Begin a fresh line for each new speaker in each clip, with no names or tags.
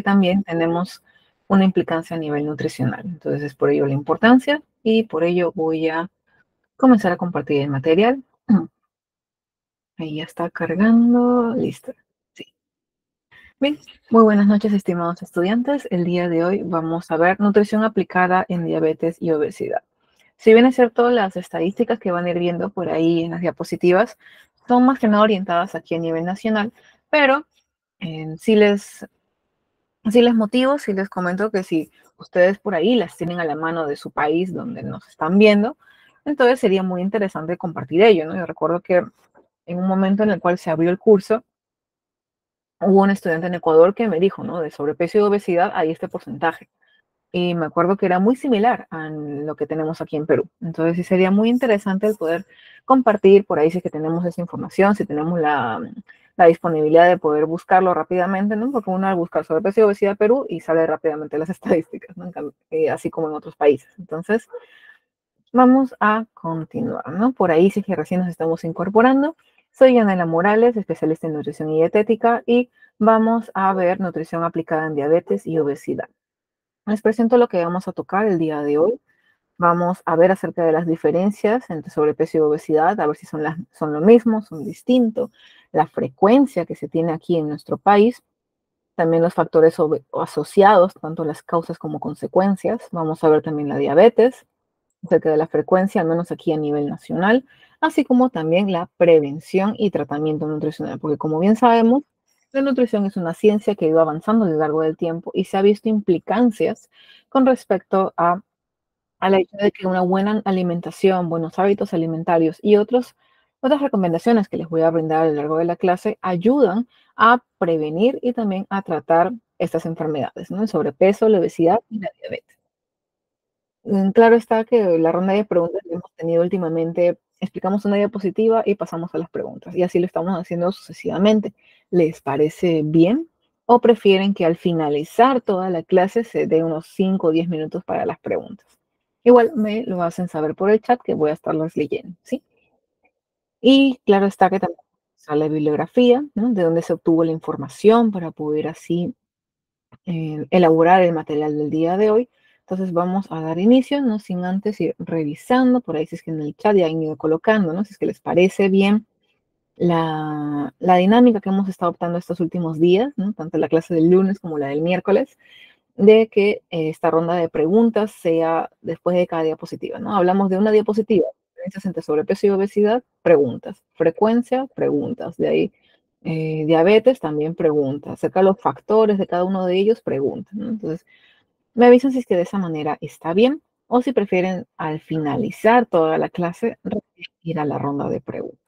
también tenemos una implicancia a nivel nutricional. Entonces, es por ello la importancia y por ello voy a comenzar a compartir el material. Ahí ya está cargando, listo. Sí. Bien, muy buenas noches, estimados estudiantes. El día de hoy vamos a ver nutrición aplicada en diabetes y obesidad. Si bien es cierto, las estadísticas que van a ir viendo por ahí en las diapositivas son más que nada orientadas aquí a nivel nacional, pero sí les motivo, sí les comento que si ustedes por ahí las tienen a la mano de su país donde nos están viendo, entonces sería muy interesante compartir ello, ¿no? Yo recuerdo que en un momento en el cual se abrió el curso, hubo un estudiante en Ecuador que me dijo, ¿no? De sobrepeso y obesidad hay este porcentaje. Y me acuerdo que era muy similar a lo que tenemos aquí en Perú. Entonces sí sería muy interesante el poder compartir por ahí si es que tenemos esa información, si tenemos la disponibilidad de poder buscarlo rápidamente, ¿no? Porque uno al buscar sobrepeso y obesidad Perú y sale rápidamente las estadísticas, ¿no? Así como en otros países. Entonces, vamos a continuar, ¿no? Por ahí, si es que recién nos estamos incorporando, soy Yanela Morales, especialista en nutrición y dietética, y vamos a ver nutrición aplicada en diabetes y obesidad. Les presento lo que vamos a tocar el día de hoy. Vamos a ver acerca de las diferencias entre sobrepeso y obesidad, a ver si son lo mismo, son distintos, la frecuencia que se tiene aquí en nuestro país, también los factores asociados, tanto las causas como consecuencias. Vamos a ver también la diabetes, acerca de la frecuencia, al menos aquí a nivel nacional, así como también la prevención y tratamiento nutricional, porque como bien sabemos, la nutrición es una ciencia que ha ido avanzando a lo largo del tiempo y se ha visto implicancias con respecto al hecho de que una buena alimentación, buenos hábitos alimentarios y otras recomendaciones que les voy a brindar a lo largo de la clase ayudan a prevenir y también a tratar estas enfermedades, ¿no? El sobrepeso, la obesidad y la diabetes. Claro está que la ronda de preguntas que hemos tenido últimamente, explicamos una diapositiva y pasamos a las preguntas, y así lo estamos haciendo sucesivamente. ¿Les parece bien? ¿O prefieren que al finalizar toda la clase se dé unos 5 o 10 minutos para las preguntas? Igual me lo hacen saber por el chat que voy a estarlas leyendo, ¿sí? Y claro está que también está la bibliografía, ¿no? De dónde se obtuvo la información para poder así elaborar el material del día de hoy. Entonces vamos a dar inicio, no sin antes ir revisando, por ahí si es que en el chat ya han ido colocando, ¿no? Si es que les parece bien la dinámica que hemos estado optando estos últimos días, ¿no? Tanto la clase del lunes como la del miércoles, de que esta ronda de preguntas sea después de cada diapositiva, ¿no? Hablamos de una diapositiva, diferencias entre sobrepeso y obesidad, preguntas, frecuencia, preguntas, de ahí diabetes, también preguntas, acerca de los factores de cada uno de ellos, preguntas, ¿no? Entonces, me avisan si es que de esa manera está bien o si prefieren al finalizar toda la clase ir a la ronda de preguntas.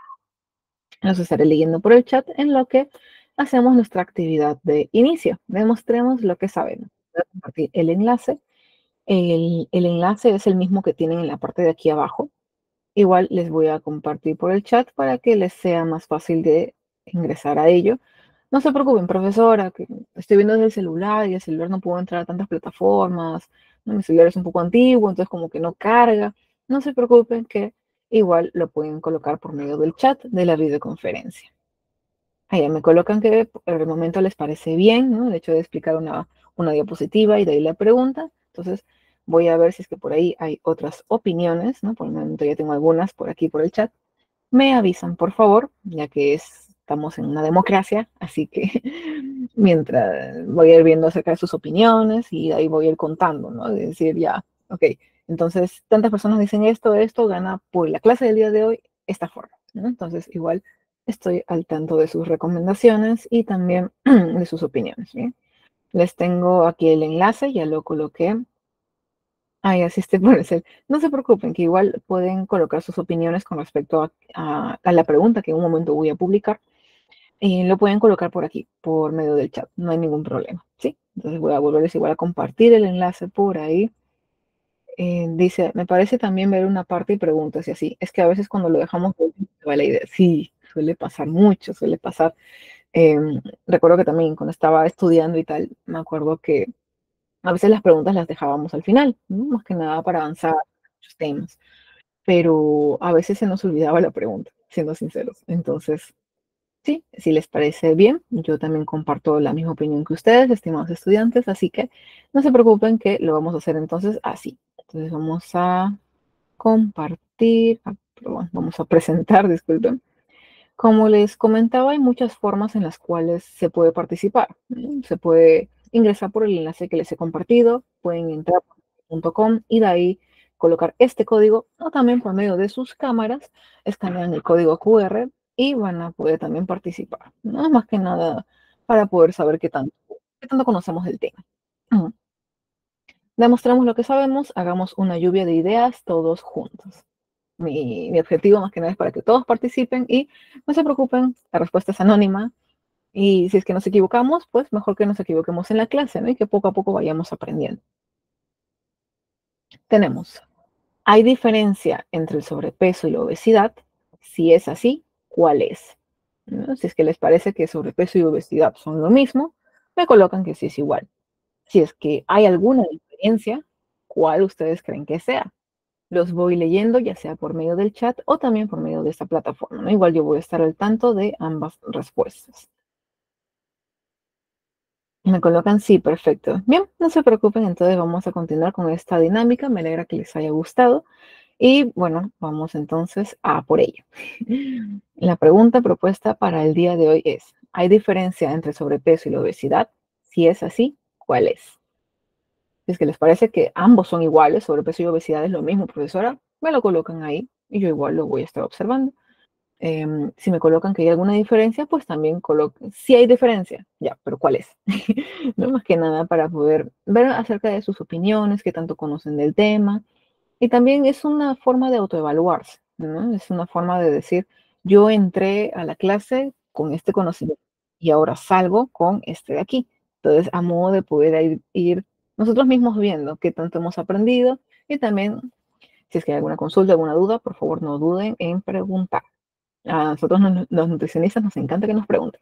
Los estaré leyendo por el chat en lo que hacemos nuestra actividad de inicio. Demostremos lo que sabemos. Voy a compartir el enlace. El enlace es el mismo que tienen en la parte de aquí abajo. Igual les voy a compartir por el chat para que les sea más fácil de ingresar a ello. No se preocupen, profesora, que estoy viendo desde el celular y el celular no puedo entrar a tantas plataformas. ¿No? Mi celular es un poco antiguo, entonces como que no carga. No se preocupen que igual lo pueden colocar por medio del chat de la videoconferencia. Allá me colocan que por el momento les parece bien, ¿no? El hecho de explicar una diapositiva y de ahí la pregunta. Entonces, voy a ver si es que por ahí hay otras opiniones, ¿no? Por el momento ya tengo algunas por aquí por el chat. Me avisan, por favor, ya que estamos en una democracia, así que mientras voy a ir viendo acerca de sus opiniones y de ahí voy a ir contando, ¿no? De decir, ya, ok, entonces tantas personas dicen esto gana por la clase del día de hoy esta forma, ¿no? Entonces, igual estoy al tanto de sus recomendaciones y también de sus opiniones, ¿bien? Les tengo aquí el enlace, ya lo coloqué. Ahí asiste por el. No se preocupen, que igual pueden colocar sus opiniones con respecto a la pregunta que en un momento voy a publicar. Y lo pueden colocar por aquí, por medio del chat. No hay ningún problema, ¿sí? Entonces voy a volverles igual a compartir el enlace por ahí. Dice, me parece también ver una parte y preguntas y así. Es que a veces cuando lo dejamos por último, se va la idea. Sí, suele pasar mucho, suele pasar. Recuerdo que también cuando estaba estudiando y tal, me acuerdo que a veces las preguntas las dejábamos al final, ¿no? Más que nada para avanzar en muchos temas, pero a veces se nos olvidaba la pregunta, siendo sinceros. Entonces, Sí, si les parece bien, yo también comparto la misma opinión que ustedes, estimados estudiantes, así que no se preocupen que lo vamos a hacer entonces así. Entonces vamos a compartir, perdón, vamos a presentar, disculpen. Como les comentaba, hay muchas formas en las cuales se puede participar, ¿no? Se puede ingresar por el enlace que les he compartido, pueden entrar por .com y de ahí colocar este código o también por medio de sus cámaras escanean el código QR y van a poder también participar, ¿no? Más que nada para poder saber qué tanto conocemos del tema. Ujú. Demostremos lo que sabemos, hagamos una lluvia de ideas todos juntos. Mi objetivo más que nada es para que todos participen y no se preocupen, la respuesta es anónima y si es que nos equivocamos, pues mejor que nos equivoquemos en la clase, ¿no? Y que poco a poco vayamos aprendiendo. Tenemos, ¿hay diferencia entre el sobrepeso y la obesidad? Si es así, ¿cuál es? ¿No? Si es que les parece que sobrepeso y obesidad son lo mismo, me colocan que sí es igual. Si es que hay alguna diferencia, ¿cuál ustedes creen que sea? Los voy leyendo, ya sea por medio del chat o también por medio de esta plataforma, ¿no? Igual yo voy a estar al tanto de ambas respuestas. Me colocan sí, perfecto. Bien, no se preocupen, entonces vamos a continuar con esta dinámica. Me alegra que les haya gustado. Y bueno, vamos entonces a por ello. La pregunta propuesta para el día de hoy es, ¿hay diferencia entre sobrepeso y la obesidad? Si es así, ¿cuál es? Si es que les parece que ambos son iguales, sobrepeso y obesidad es lo mismo, profesora, me lo colocan ahí y yo igual lo voy a estar observando. Si me colocan que hay alguna diferencia, pues también coloquen, si hay diferencia, ya, pero ¿cuál es? No más que nada para poder ver acerca de sus opiniones, qué tanto conocen del tema. Y también es una forma de autoevaluarse, ¿no? Es una forma de decir, yo entré a la clase con este conocimiento y ahora salgo con este de aquí. Entonces, a modo de poder ir nosotros mismos viendo qué tanto hemos aprendido y también, si es que hay alguna consulta, alguna duda, por favor, no duden en preguntar. A nosotros los nutricionistas nos encanta que nos pregunten.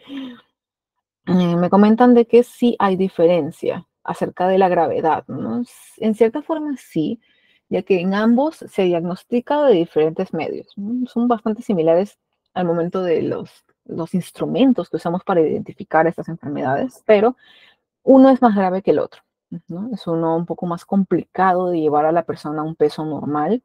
Me comentan de que sí hay diferencia acerca de la gravedad, ¿no? En cierta forma sí, ya que en ambos se diagnostica de diferentes medios, ¿no? Son bastante similares al momento de los instrumentos que usamos para identificar estas enfermedades, pero uno es más grave que el otro, ¿no? Es uno un poco más complicado de llevar a la persona a un peso normal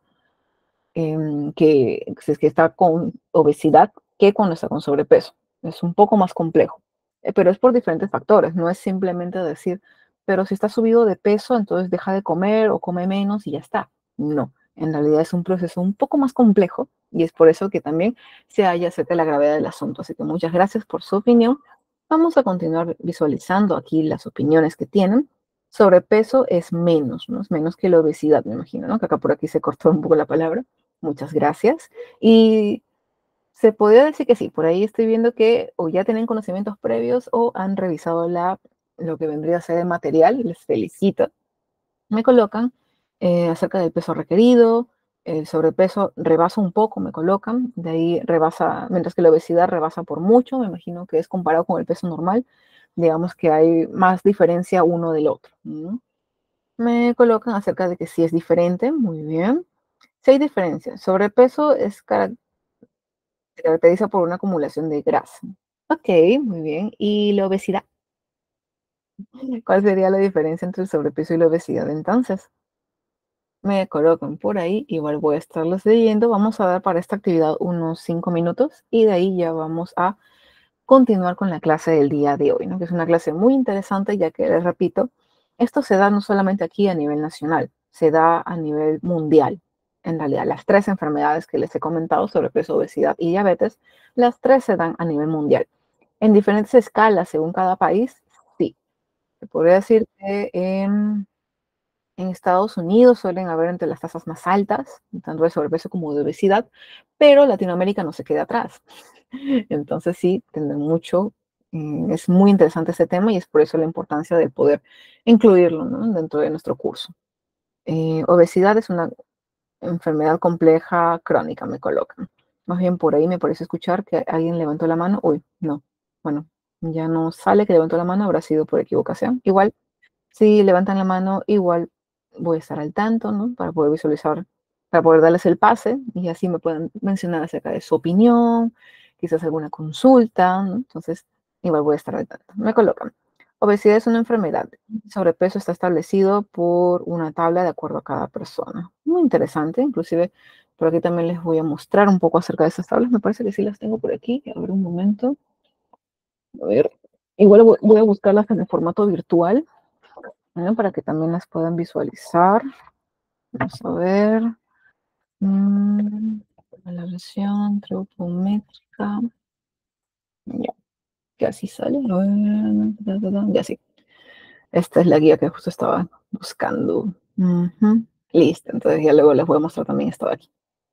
que si es que está con obesidad que cuando está con sobrepeso. Es un poco más complejo, pero es por diferentes factores, no es simplemente decir, pero si está subido de peso, entonces deja de comer o come menos y ya está. No, en realidad es un proceso un poco más complejo y es por eso que también se halla acerca de la gravedad del asunto. Así que muchas gracias por su opinión. Vamos a continuar visualizando aquí las opiniones que tienen. Sobrepeso es menos, ¿no? Es menos que la obesidad, me imagino, ¿no? Que acá por aquí se cortó un poco la palabra. Muchas gracias. Y se podría decir que sí, por ahí estoy viendo que o ya tienen conocimientos previos o han revisado lo que vendría a ser el material. Les felicito. Me colocan acerca del peso requerido, el sobrepeso rebasa un poco, me colocan, de ahí rebasa, mientras que la obesidad rebasa por mucho, me imagino que es comparado con el peso normal, digamos que hay más diferencia uno del otro, ¿no? Me colocan acerca de que sí es diferente, muy bien. Sí hay diferencias. Sobrepeso se caracteriza por una acumulación de grasa. Ok, muy bien. ¿Y la obesidad? ¿Cuál sería la diferencia entre el sobrepeso y la obesidad entonces? Me colocan por ahí, igual voy a estarlos leyendo. Vamos a dar para esta actividad unos 5 minutos y de ahí ya vamos a continuar con la clase del día de hoy, ¿no? Que es una clase muy interesante, ya que, les repito, esto se da no solamente aquí a nivel nacional, se da a nivel mundial. En realidad, las tres enfermedades que les he comentado, sobrepeso, obesidad y diabetes, las tres se dan a nivel mundial. En diferentes escalas, según cada país, sí. Se podría decir que en Estados Unidos suelen haber entre las tasas más altas, tanto de sobrepeso como de obesidad, pero Latinoamérica no se queda atrás. Entonces sí, tendrán mucho, es muy interesante este tema y es por eso la importancia de poder incluirlo, ¿no? Dentro de nuestro curso. Obesidad es una enfermedad compleja crónica, me colocan. Más bien por ahí me parece escuchar que alguien levantó la mano. Uy, no. Bueno, ya no sale que levantó la mano, habrá sido por equivocación. Igual si levantan la mano, igual voy a estar al tanto, ¿no? Para poder visualizar, para poder darles el pase y así me pueden mencionar acerca de su opinión, quizás alguna consulta, ¿no? Entonces, igual voy a estar al tanto. Me colocan. Obesidad es una enfermedad. Sobrepeso está establecido por una tabla de acuerdo a cada persona. Muy interesante, inclusive por aquí también les voy a mostrar un poco acerca de esas tablas. Me parece que sí las tengo por aquí. A ver un momento. A ver. Igual voy a buscarlas en el formato virtual, ¿no? Para que también las puedan visualizar. Vamos a ver. La versión antropométrica. Ya, que así sale. A ver. Ya sí. Esta es la guía que justo estaba buscando. Ujú. Listo, entonces ya luego les voy a mostrar también esto de aquí.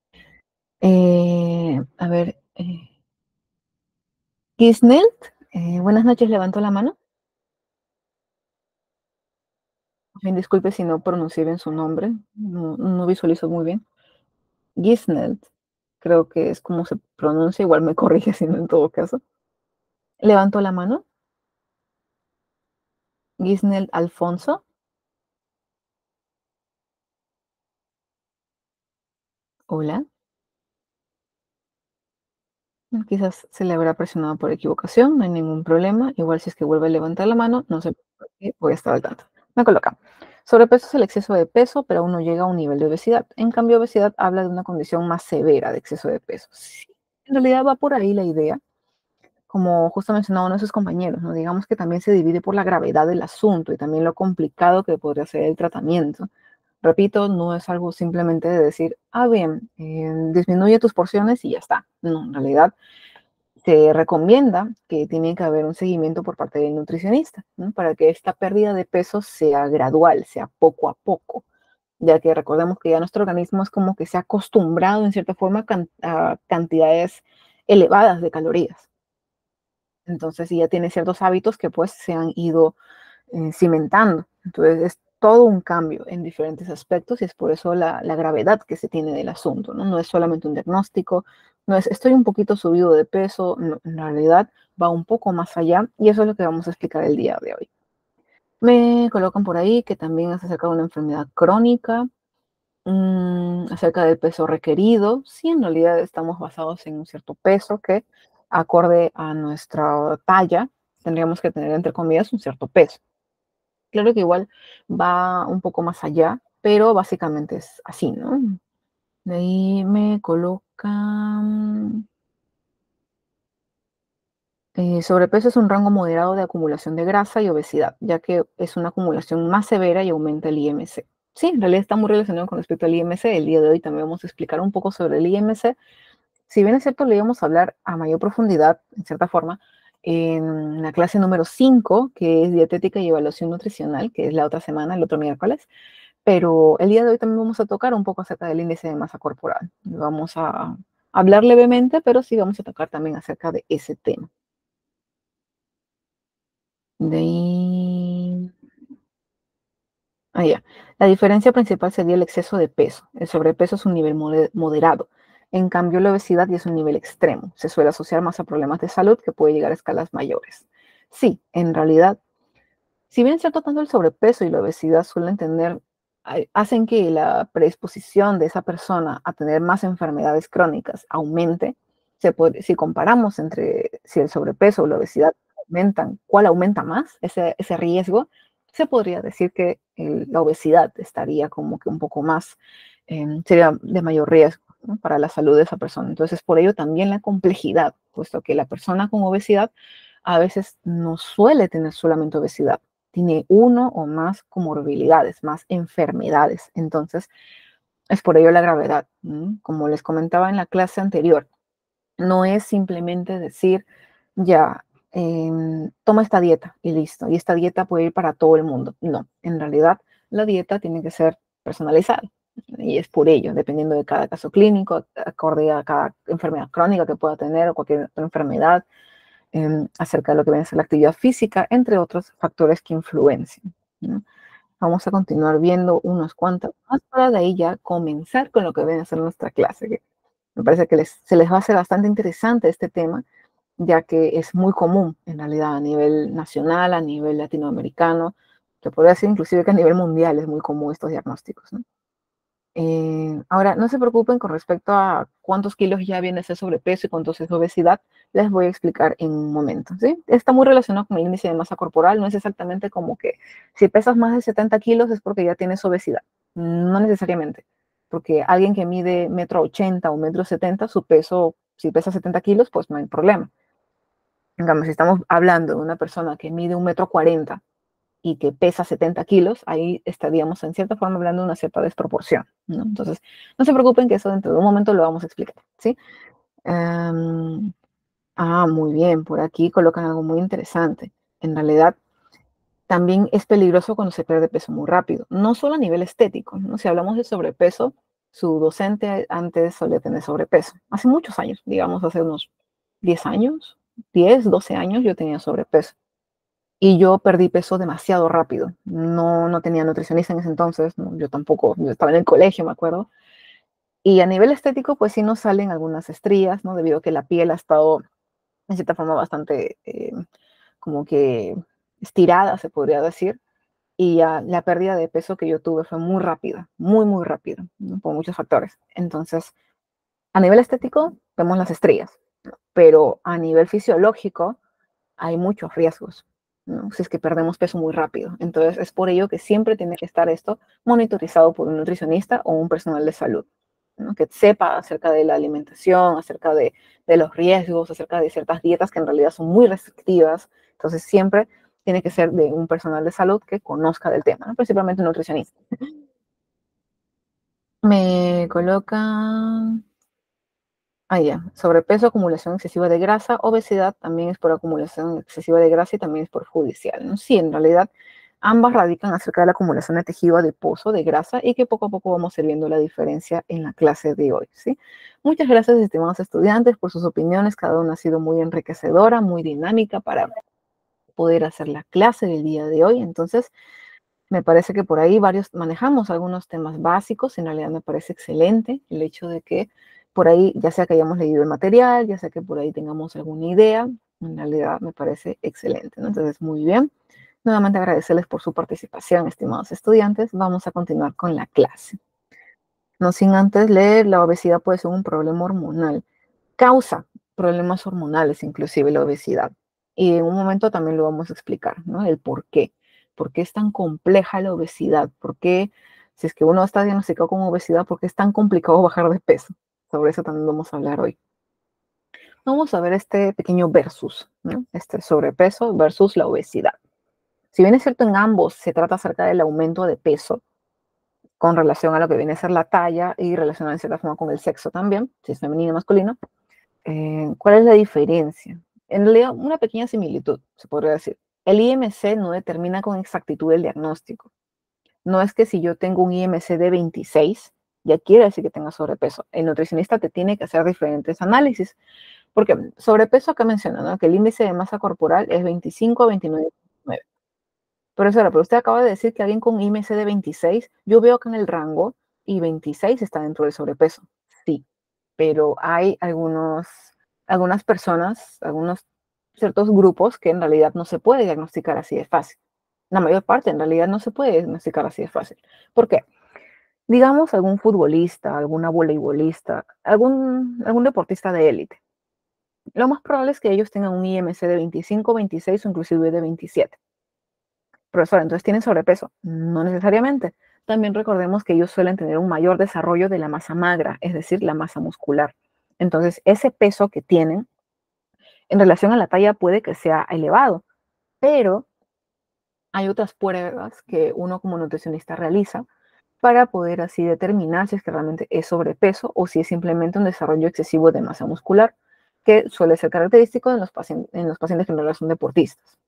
A ver, Gisnelt, buenas noches, levanto la mano. Bien, disculpe si no pronuncié bien su nombre, no visualizo muy bien. Gisnelt, creo que es como se pronuncia, igual me corrige si no en todo caso. Levanto la mano. Gisnelt Alfonso. Hola. Quizás se le habrá presionado por equivocación, no hay ningún problema. Igual si es que vuelve a levantar la mano, no sé por qué, voy a estar al tanto. Me coloca. Sobrepeso es el exceso de peso, pero aún no llega a un nivel de obesidad. En cambio, obesidad habla de una condición más severa de exceso de peso. Sí, en realidad va por ahí la idea, como justo mencionaba uno de sus compañeros, ¿no? Digamos que también se divide por la gravedad del asunto y también lo complicado que podría ser el tratamiento. Repito, no es algo simplemente de decir, bien, disminuye tus porciones y ya está. No, en realidad se recomienda que tiene que haber un seguimiento por parte del nutricionista, ¿no? Para que esta pérdida de peso sea gradual, sea poco a poco, ya que recordemos que ya nuestro organismo es como que se ha acostumbrado en cierta forma a cantidades elevadas de calorías. Entonces, si ya tiene ciertos hábitos que pues se han ido cimentando. Entonces, es todo un cambio en diferentes aspectos y es por eso la gravedad que se tiene del asunto, ¿no? No es solamente un diagnóstico, no es estoy un poquito subido de peso, no, en realidad va un poco más allá y eso es lo que vamos a explicar el día de hoy. Me colocan por ahí que también es acerca de una enfermedad crónica, acerca del peso requerido. Sí, en realidad estamos basados en un cierto peso que, acorde a nuestra talla, tendríamos que tener, entre comillas, un cierto peso. Claro que igual va un poco más allá, pero básicamente es así, ¿no? De ahí me colocan, sobrepeso es un rango moderado de acumulación de grasa y obesidad, ya que es una acumulación más severa y aumenta el IMC. Sí, en realidad está muy relacionado con respecto al IMC. El día de hoy también vamos a explicar un poco sobre el IMC. Si bien es cierto, le íbamos a hablar a mayor profundidad, en cierta forma, en la clase número 5, que es dietética y evaluación nutricional, que es la otra semana, el otro miércoles. Pero el día de hoy también vamos a tocar un poco acerca del índice de masa corporal. Vamos a hablar levemente, pero sí vamos a tocar también acerca de ese tema. De ahí... Ya. La diferencia principal sería el exceso de peso. El sobrepeso es un nivel moderado. En cambio, la obesidad ya es un nivel extremo. Se suele asociar más a problemas de salud que puede llegar a escalas mayores. Sí, en realidad, si bien es cierto, tanto el sobrepeso y la obesidad suelen tener, hacen que la predisposición de esa persona a tener más enfermedades crónicas aumente. Si comparamos entre si el sobrepeso o la obesidad aumentan, ¿cuál aumenta más ese riesgo? Se podría decir que la obesidad estaría como que un poco más, sería de mayor riesgo, ¿no? Para la salud de esa persona. Entonces, por ello también la complejidad, puesto que la persona con obesidad a veces no suele tener solamente obesidad, tiene uno o más comorbilidades, más enfermedades. Entonces, es por ello la gravedad. Como les comentaba en la clase anterior, no es simplemente decir, ya, toma esta dieta y listo, y esta dieta puede ir para todo el mundo. No, en realidad la dieta tiene que ser personalizada. Y es por ello, dependiendo de cada caso clínico, acorde a cada enfermedad crónica que pueda tener o cualquier otra enfermedad, acerca de lo que viene a ser la actividad física, entre otros factores que influencian, ¿no? Vamos a continuar viendo unos cuantos más para de ahí ya comenzar con lo que viene a ser nuestra clase. Que me parece que se les va a hacer bastante interesante este tema, ya que es muy común en realidad a nivel nacional, a nivel latinoamericano, que podría decir inclusive que a nivel mundial es muy común estos diagnósticos, ¿no? Ahora, no se preocupen con respecto a cuántos kilos ya viene ese sobrepeso y cuántos es obesidad, les voy a explicar en un momento, ¿sí? Está muy relacionado con el índice de masa corporal, no es exactamente como que si pesas más de 70 kilos es porque ya tienes obesidad, no necesariamente, porque alguien que mide 1,80 m o 1,70 m, su peso, si pesa 70 kilos, pues no hay problema. En cambio, si estamos hablando de una persona que mide 1,40 m y que pesa 70 kilos, ahí estaríamos en cierta forma hablando de una cierta desproporción, ¿no? Entonces, no se preocupen que eso dentro de un momento lo vamos a explicar, ¿sí? Um, muy bien, por aquí colocan algo muy interesante. En realidad, también es peligroso cuando se pierde peso muy rápido, no solo a nivel estético, ¿no? Si hablamos de sobrepeso, su docente antes solía tener sobrepeso, hace muchos años, digamos hace unos 10 años, 10, 12 años yo tenía sobrepeso. Y yo perdí peso demasiado rápido. No, no tenía nutricionista en ese entonces, ¿no? Yo tampoco, yo estaba en el colegio, me acuerdo. Y a nivel estético, pues sí nos salen algunas estrías, ¿no? Debido a que la piel ha estado, en cierta forma, bastante como que estirada, se podría decir. Y ya la pérdida de peso que yo tuve fue muy rápida, muy, muy rápida, ¿no? Por muchos factores. Entonces, a nivel estético, vemos las estrías, pero a nivel fisiológico, hay muchos riesgos, ¿no? Si es que perdemos peso muy rápido. Entonces, es por ello que siempre tiene que estar esto monitorizado por un nutricionista o un personal de salud, ¿no? Que sepa acerca de la alimentación, acerca de los riesgos, acerca de ciertas dietas que en realidad son muy restrictivas. Entonces, siempre tiene que ser de un personal de salud que conozca del tema, ¿no? Principalmente un nutricionista. Me colocan ya. Sobrepeso, acumulación excesiva de grasa, obesidad también es por acumulación excesiva de grasa y también es por judicial, ¿no? Sí, en realidad ambas radican acerca de la acumulación de tejido adiposo, de grasa, y que poco a poco vamos a ir viendo la diferencia en la clase de hoy, ¿sí? Muchas gracias, estimados estudiantes, por sus opiniones. Cada una ha sido muy enriquecedora, muy dinámica para poder hacer la clase del día de hoy. Entonces, me parece que por ahí varios manejamos algunos temas básicos. En realidad me parece excelente el hecho de que por ahí, ya sea que hayamos leído el material, ya sea que por ahí tengamos alguna idea, en realidad me parece excelente, ¿no? Entonces, muy bien. Nuevamente agradecerles por su participación, estimados estudiantes. Vamos a continuar con la clase. No sin antes leer, la obesidad puede ser un problema hormonal. Causa problemas hormonales, inclusive la obesidad. Y en un momento también lo vamos a explicar, ¿no? El por qué. ¿Por qué es tan compleja la obesidad? ¿Por qué, si es que uno está diagnosticado con obesidad, por qué es tan complicado bajar de peso? Sobre eso también vamos a hablar hoy. Vamos a ver este pequeño versus, ¿no? Este sobrepeso versus la obesidad. Si bien es cierto, en ambos se trata acerca del aumento de peso con relación a lo que viene a ser la talla y relacionado en cierta forma con el sexo también, si es femenino o masculino. ¿Cuál es la diferencia? En realidad, una pequeña similitud, se podría decir. El IMC no determina con exactitud el diagnóstico. No es que si yo tengo un IMC de 26, ya quiere decir que tenga sobrepeso. El nutricionista te tiene que hacer diferentes análisis. Porque sobrepeso acá menciona, ¿no? Que el índice de masa corporal es 25 a 29,9. Profesora, pero usted acaba de decir que alguien con IMC de 26, yo veo acá en el rango y 26 está dentro del sobrepeso. Sí, pero hay algunas personas, algunos ciertos grupos que en realidad no se puede diagnosticar así de fácil. La mayor parte en realidad no se puede diagnosticar así de fácil. ¿Por qué? Digamos algún futbolista, alguna voleibolista, algún deportista de élite. Lo más probable es que ellos tengan un IMC de 25, 26 o inclusive de 27. Profesor, entonces tienen sobrepeso. No necesariamente. También recordemos que ellos suelen tener un mayor desarrollo de la masa magra, es decir, la masa muscular. Entonces, ese peso que tienen en relación a la talla puede que sea elevado, pero hay otras pruebas que uno como nutricionista realiza para poder así determinar si es que realmente es sobrepeso o si es simplemente un desarrollo excesivo de masa muscular, que suele ser característico en los pacientes que en realidad son deportistas.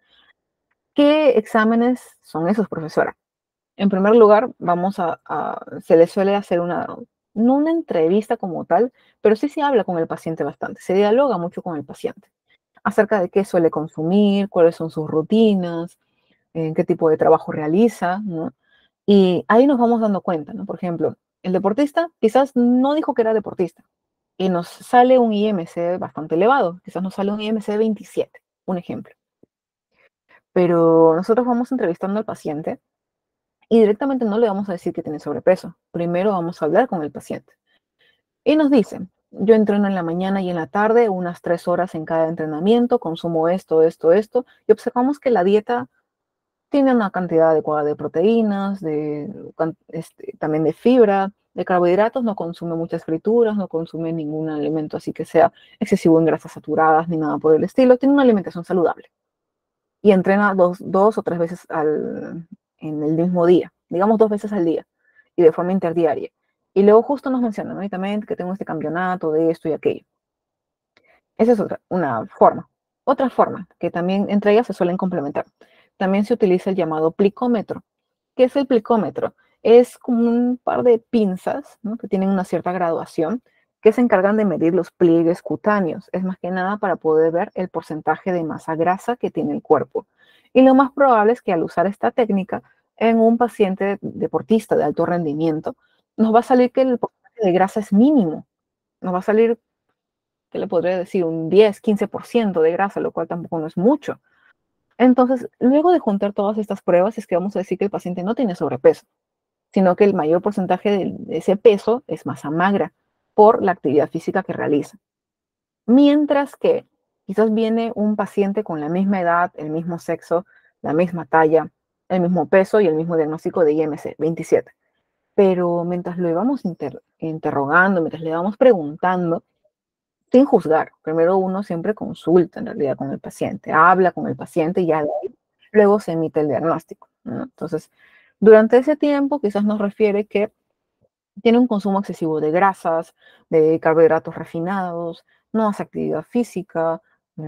¿Qué exámenes son esos, profesora? En primer lugar, se le suele hacer no una entrevista como tal, pero sí se habla con el paciente bastante, se dialoga mucho con el paciente acerca de qué suele consumir, cuáles son sus rutinas, qué tipo de trabajo realiza, ¿no? Y ahí nos vamos dando cuenta, ¿no? Por ejemplo, el deportista quizás no dijo que era deportista y nos sale un IMC bastante elevado, quizás nos sale un IMC de 27, un ejemplo. Pero nosotros vamos entrevistando al paciente y directamente no le vamos a decir que tiene sobrepeso. Primero vamos a hablar con el paciente. Y nos dicen, yo entreno en la mañana y en la tarde, unas 3 horas en cada entrenamiento, consumo esto, esto, esto, y observamos que la dieta tiene una cantidad adecuada de proteínas, también de fibra, de carbohidratos, no consume muchas frituras, no consume ningún alimento así que sea excesivo en grasas saturadas ni nada por el estilo, tiene una alimentación saludable y entrena dos o tres veces en el mismo día, digamos 2 veces al día y de forma interdiaria. Y luego justo nos mencionan, ¿no? Y también que tengo este campeonato de esto y aquello. Esa es una forma. Otra forma, que también entre ellas se suelen complementar. También se utiliza el llamado plicómetro. ¿Qué es el plicómetro? Es como un par de pinzas, ¿no? Que tienen una cierta graduación, que se encargan de medir los pliegues cutáneos. Es más que nada para poder ver el porcentaje de masa grasa que tiene el cuerpo. Y lo más probable es que al usar esta técnica en un paciente deportista de alto rendimiento, nos va a salir que el porcentaje de grasa es mínimo. Nos va a salir, ¿qué le podría decir? Un 10, 15% de grasa, lo cual tampoco no es mucho. Entonces, luego de juntar todas estas pruebas, es que vamos a decir que el paciente no tiene sobrepeso, sino que el mayor porcentaje de ese peso es masa magra por la actividad física que realiza. Mientras que quizás viene un paciente con la misma edad, el mismo sexo, la misma talla, el mismo peso y el mismo diagnóstico de IMC, 27. Pero mientras lo íbamos interrogando, mientras le íbamos preguntando, sin juzgar. Primero uno siempre consulta en realidad con el paciente, habla con el paciente y ya de ahí luego se emite el diagnóstico, ¿no? Entonces, durante ese tiempo quizás nos refiere que tiene un consumo excesivo de grasas, de carbohidratos refinados, no hace actividad física,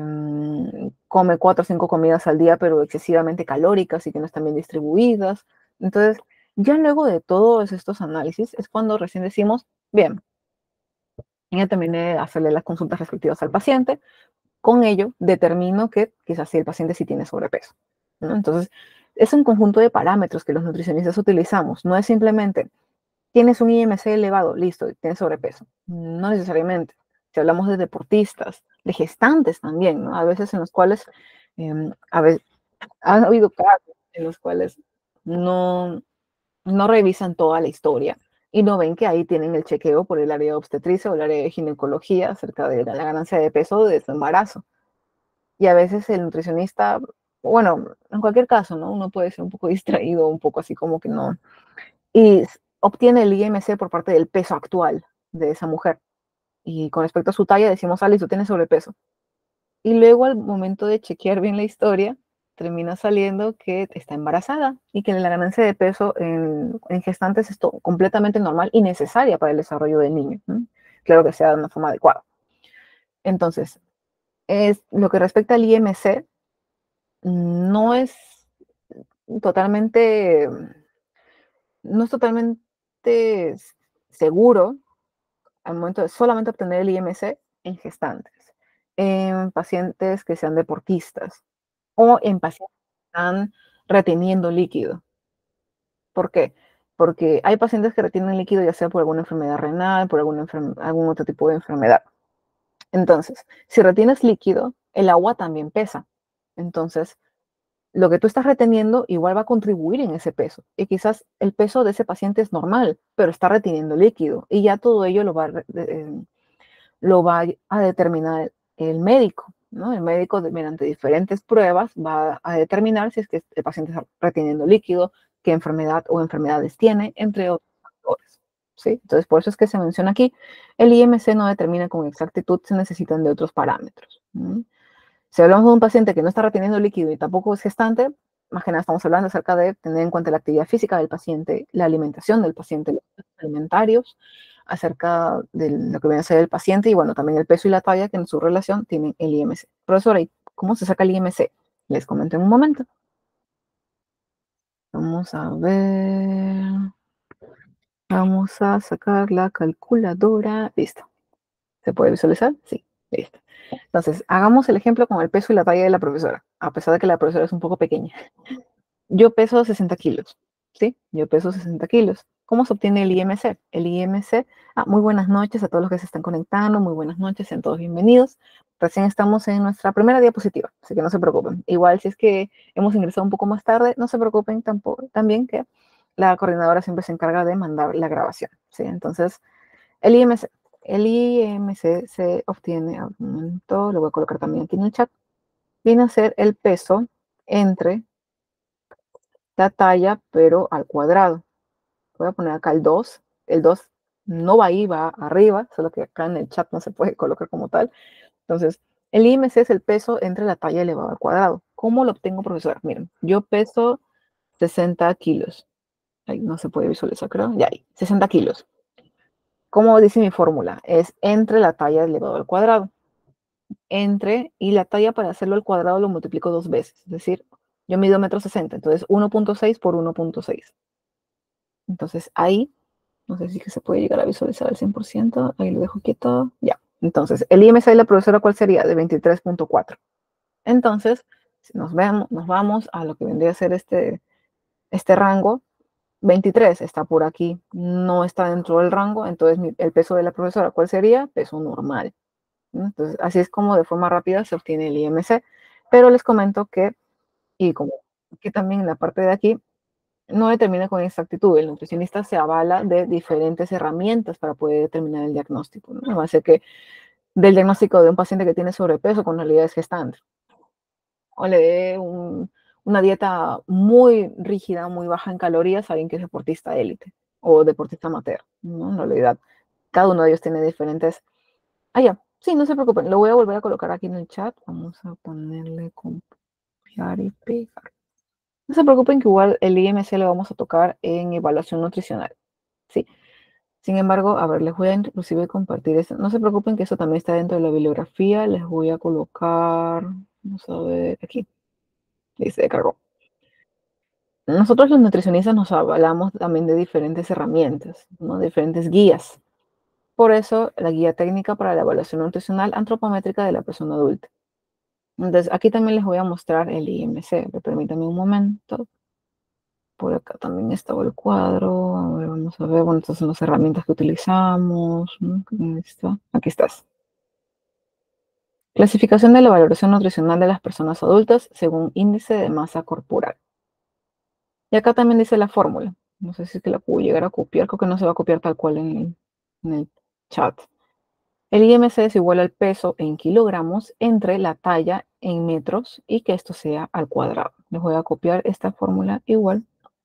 come 4 o 5 comidas al día, pero excesivamente calóricas y que no están bien distribuidas. Entonces, ya luego de todos estos análisis es cuando recién decimos, bien, ya terminé de hacerle las consultas respectivas al paciente, con ello determino que quizás sí el paciente sí tiene sobrepeso, ¿no? Entonces, es un conjunto de parámetros que los nutricionistas utilizamos. No es simplemente, tienes un IMC elevado, listo, tienes sobrepeso. No necesariamente. Si hablamos de deportistas, de gestantes también, ¿no? A veces en los cuales, a veces, han habido casos en los cuales no, no revisan toda la historia y no ven que ahí tienen el chequeo por el área de obstetricia o el área de ginecología acerca de la ganancia de peso de su embarazo. Y a veces el nutricionista, bueno, en cualquier caso, ¿no? Uno puede ser un poco distraído, un poco así como que no. Y obtiene el IMC por parte del peso actual de esa mujer. Y con respecto a su talla, decimos, ah, listo, tiene sobrepeso. Y luego al momento de chequear bien la historia, termina saliendo que está embarazada y que la ganancia de peso en gestantes es completamente normal y necesaria para el desarrollo del niño, ¿no? Claro que sea de una forma adecuada. Entonces, lo que respecta al IMC, no es totalmente, no es totalmente seguro al momento de solamente obtener el IMC en gestantes, en pacientes que sean deportistas o en pacientes que están reteniendo líquido. ¿Por qué? Porque hay pacientes que retienen líquido ya sea por alguna enfermedad renal, por algún otro tipo de enfermedad. Entonces, si retienes líquido, el agua también pesa. Entonces, lo que tú estás reteniendo igual va a contribuir en ese peso. Y quizás el peso de ese paciente es normal, pero está reteniendo líquido. Y ya todo ello lo va a determinar el médico, ¿no? El médico, mediante diferentes pruebas, va a determinar si es que el paciente está reteniendo líquido, qué enfermedad o enfermedades tiene, entre otros factores, ¿sí? Entonces, por eso es que se menciona aquí, el IMC no determina con exactitud, se necesitan de otros parámetros, ¿no? Si hablamos de un paciente que no está reteniendo líquido y tampoco es gestante, más que nada estamos hablando acerca de tener en cuenta la actividad física del paciente, la alimentación del paciente, los alimentarios, acerca de lo que viene a ser el paciente y bueno, también el peso y la talla que en su relación tienen el IMC. Profesora, ¿y cómo se saca el IMC? Les comento en un momento. Vamos a ver. Vamos a sacar la calculadora. Listo. ¿Se puede visualizar? Sí, listo. Entonces, hagamos el ejemplo con el peso y la talla de la profesora, a pesar de que la profesora es un poco pequeña. Yo peso 60 kilos, ¿sí? Yo peso 60 kilos. ¿Cómo se obtiene el IMC? El IMC, muy buenas noches a todos los que se están conectando, muy buenas noches, sean todos bienvenidos. Recién estamos en nuestra primera diapositiva, así que no se preocupen. Igual si es que hemos ingresado un poco más tarde, no se preocupen tampoco, también que la coordinadora siempre se encarga de mandar la grabación, ¿sí? Entonces, el IMC. El IMC se obtiene, a un momento, lo voy a colocar también aquí en el chat, viene a ser el peso entre la talla, pero al cuadrado. Voy a poner acá el 2 no va ahí, va arriba, solo que acá en el chat no se puede colocar como tal. Entonces, el IMC es el peso entre la talla elevado al cuadrado. ¿Cómo lo obtengo, profesor? Miren, yo peso 60 kilos. Ahí no se puede visualizar, creo. Ya ahí, 60 kilos. ¿Cómo dice mi fórmula? Es entre la talla elevado al cuadrado. Entre, y la talla para hacerlo al cuadrado lo multiplico 2 veces. Es decir, yo mido 1,60 m, entonces 1,6 por 1,6. Entonces ahí, no sé si se puede llegar a visualizar al 100%. Ahí lo dejo quieto. Ya. Entonces, el IMC de la profesora, ¿cuál sería? De 23,4. Entonces, si nos vamos a lo que vendría a ser este rango, 23 está por aquí, no está dentro del rango, entonces el peso de la profesora, ¿cuál sería? Peso normal, ¿no? Entonces, así es como de forma rápida se obtiene el IMC, pero les comento que, y como que también en la parte de aquí, no determina con exactitud, el nutricionista se avala de diferentes herramientas para poder determinar el diagnóstico, ¿no? No va a ser que del diagnóstico de un paciente que tiene sobrepeso con realidad es gestante, o le dé una dieta muy rígida, muy baja en calorías a alguien que es deportista élite o deportista amateur, ¿no? En realidad, cada uno de ellos tiene diferentes. Ah, ya, sí, no se preocupen, lo voy a volver a colocar aquí en el chat. Vamos a ponerle copiar y pegar. No se preocupen que igual el IMC lo vamos a tocar en evaluación nutricional, ¿sí? Sin embargo, a ver, les voy a inclusive compartir eso. No se preocupen que eso también está dentro de la bibliografía. Les voy a colocar, vamos a ver aquí, dice, cargó. Nosotros los nutricionistas nos avalamos también de diferentes herramientas, ¿no? Diferentes guías. Por eso, la guía técnica para la evaluación nutricional antropométrica de la persona adulta. Entonces, aquí también les voy a mostrar el IMC. Permítanme un momento. Por acá también estaba el cuadro. A ver, vamos a ver. Bueno, estas son las herramientas que utilizamos, ¿no? Aquí estás. Clasificación de la valoración nutricional de las personas adultas según índice de masa corporal. Y acá también dice la fórmula. No sé si es que la puedo llegar a copiar. Creo que no se va a copiar tal cual en el chat. El IMC es igual al peso en kilogramos entre la talla en metros y que esto sea al cuadrado. Les voy a copiar esta fórmula igual.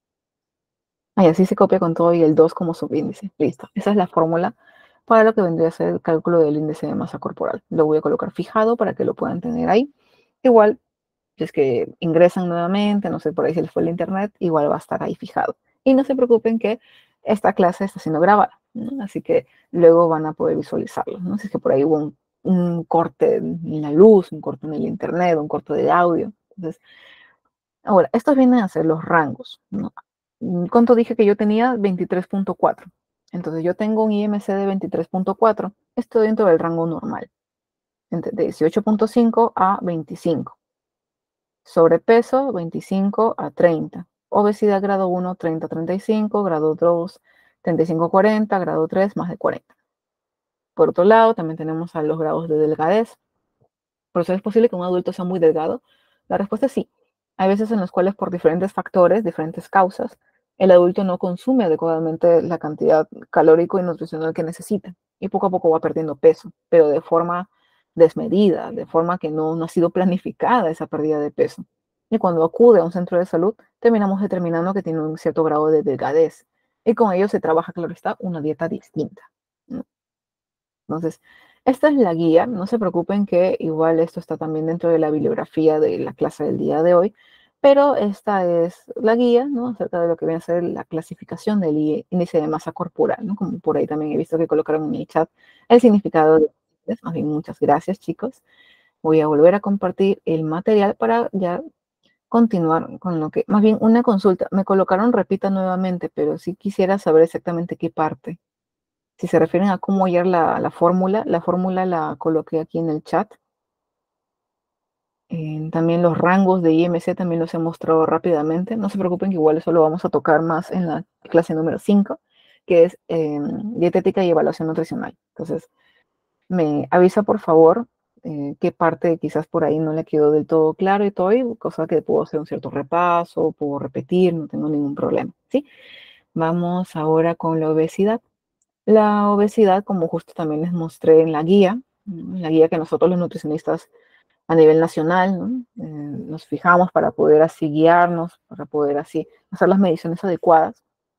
Ahí así se copia con todo y el 2 como subíndice. Listo. Esa es la fórmula para lo que vendría a ser el cálculo del índice de masa corporal. Lo voy a colocar fijado para que lo puedan tener ahí. Igual, si es que ingresan nuevamente, no sé por ahí si les fue el internet, igual va a estar ahí fijado. Y no se preocupen que esta clase está siendo grabada, ¿no? Así que luego van a poder visualizarlo, ¿no? Si es que por ahí hubo un corte en la luz, un corte en el internet, un corte de audio. Entonces, ahora, estos vienen a ser los rangos, ¿no? ¿Cuánto dije que yo tenía? 23,4. Entonces yo tengo un IMC de 23,4. Estoy dentro del rango normal, entre de 18,5 a 25. Sobrepeso, 25 a 30. Obesidad grado 1, 30 a 35. Grado 2, 35 a 40. Grado 3, más de 40. Por otro lado, también tenemos a los grados de delgadez. ¿Por eso es posible que un adulto sea muy delgado? La respuesta es sí. Hay veces en los cuales por diferentes factores, diferentes causas, el adulto no consume adecuadamente la cantidad calórico y nutricional que necesita y poco a poco va perdiendo peso, pero de forma desmedida, de forma que no ha sido planificada esa pérdida de peso. Y cuando acude a un centro de salud, terminamos determinando que tiene un cierto grado de delgadez y con ello se trabaja, claro está, una dieta distinta, ¿no? Entonces, esta es la guía. No se preocupen que igual esto está también dentro de la bibliografía de la clase del día de hoy, pero esta es la guía, ¿no? Acerca de lo que viene a ser la clasificación del índice de masa corporal, ¿no? Como por ahí también he visto que colocaron en el chat el significado de. Más bien, muchas gracias, chicos. Voy a volver a compartir el material para ya continuar con lo que, más bien una consulta. Me colocaron, repita nuevamente, pero sí quisiera saber exactamente qué parte. Si se refieren a cómo hallar la fórmula, la fórmula la coloqué aquí en el chat. También los rangos de IMC también los he mostrado rápidamente. No se preocupen que igual eso lo vamos a tocar más en la clase número 5, que es dietética y evaluación nutricional. Entonces, me avisa por favor qué parte quizás por ahí no le quedó del todo claro y todo, cosa que puedo hacer un cierto repaso, puedo repetir, no tengo ningún problema. ¿sí? Vamos ahora con la obesidad. La obesidad, como justo también les mostré en la guía, ¿no? La guía que nosotros los nutricionistas a nivel nacional, ¿no? Nos fijamos para poder así guiarnos, para poder así hacer las mediciones adecuadas.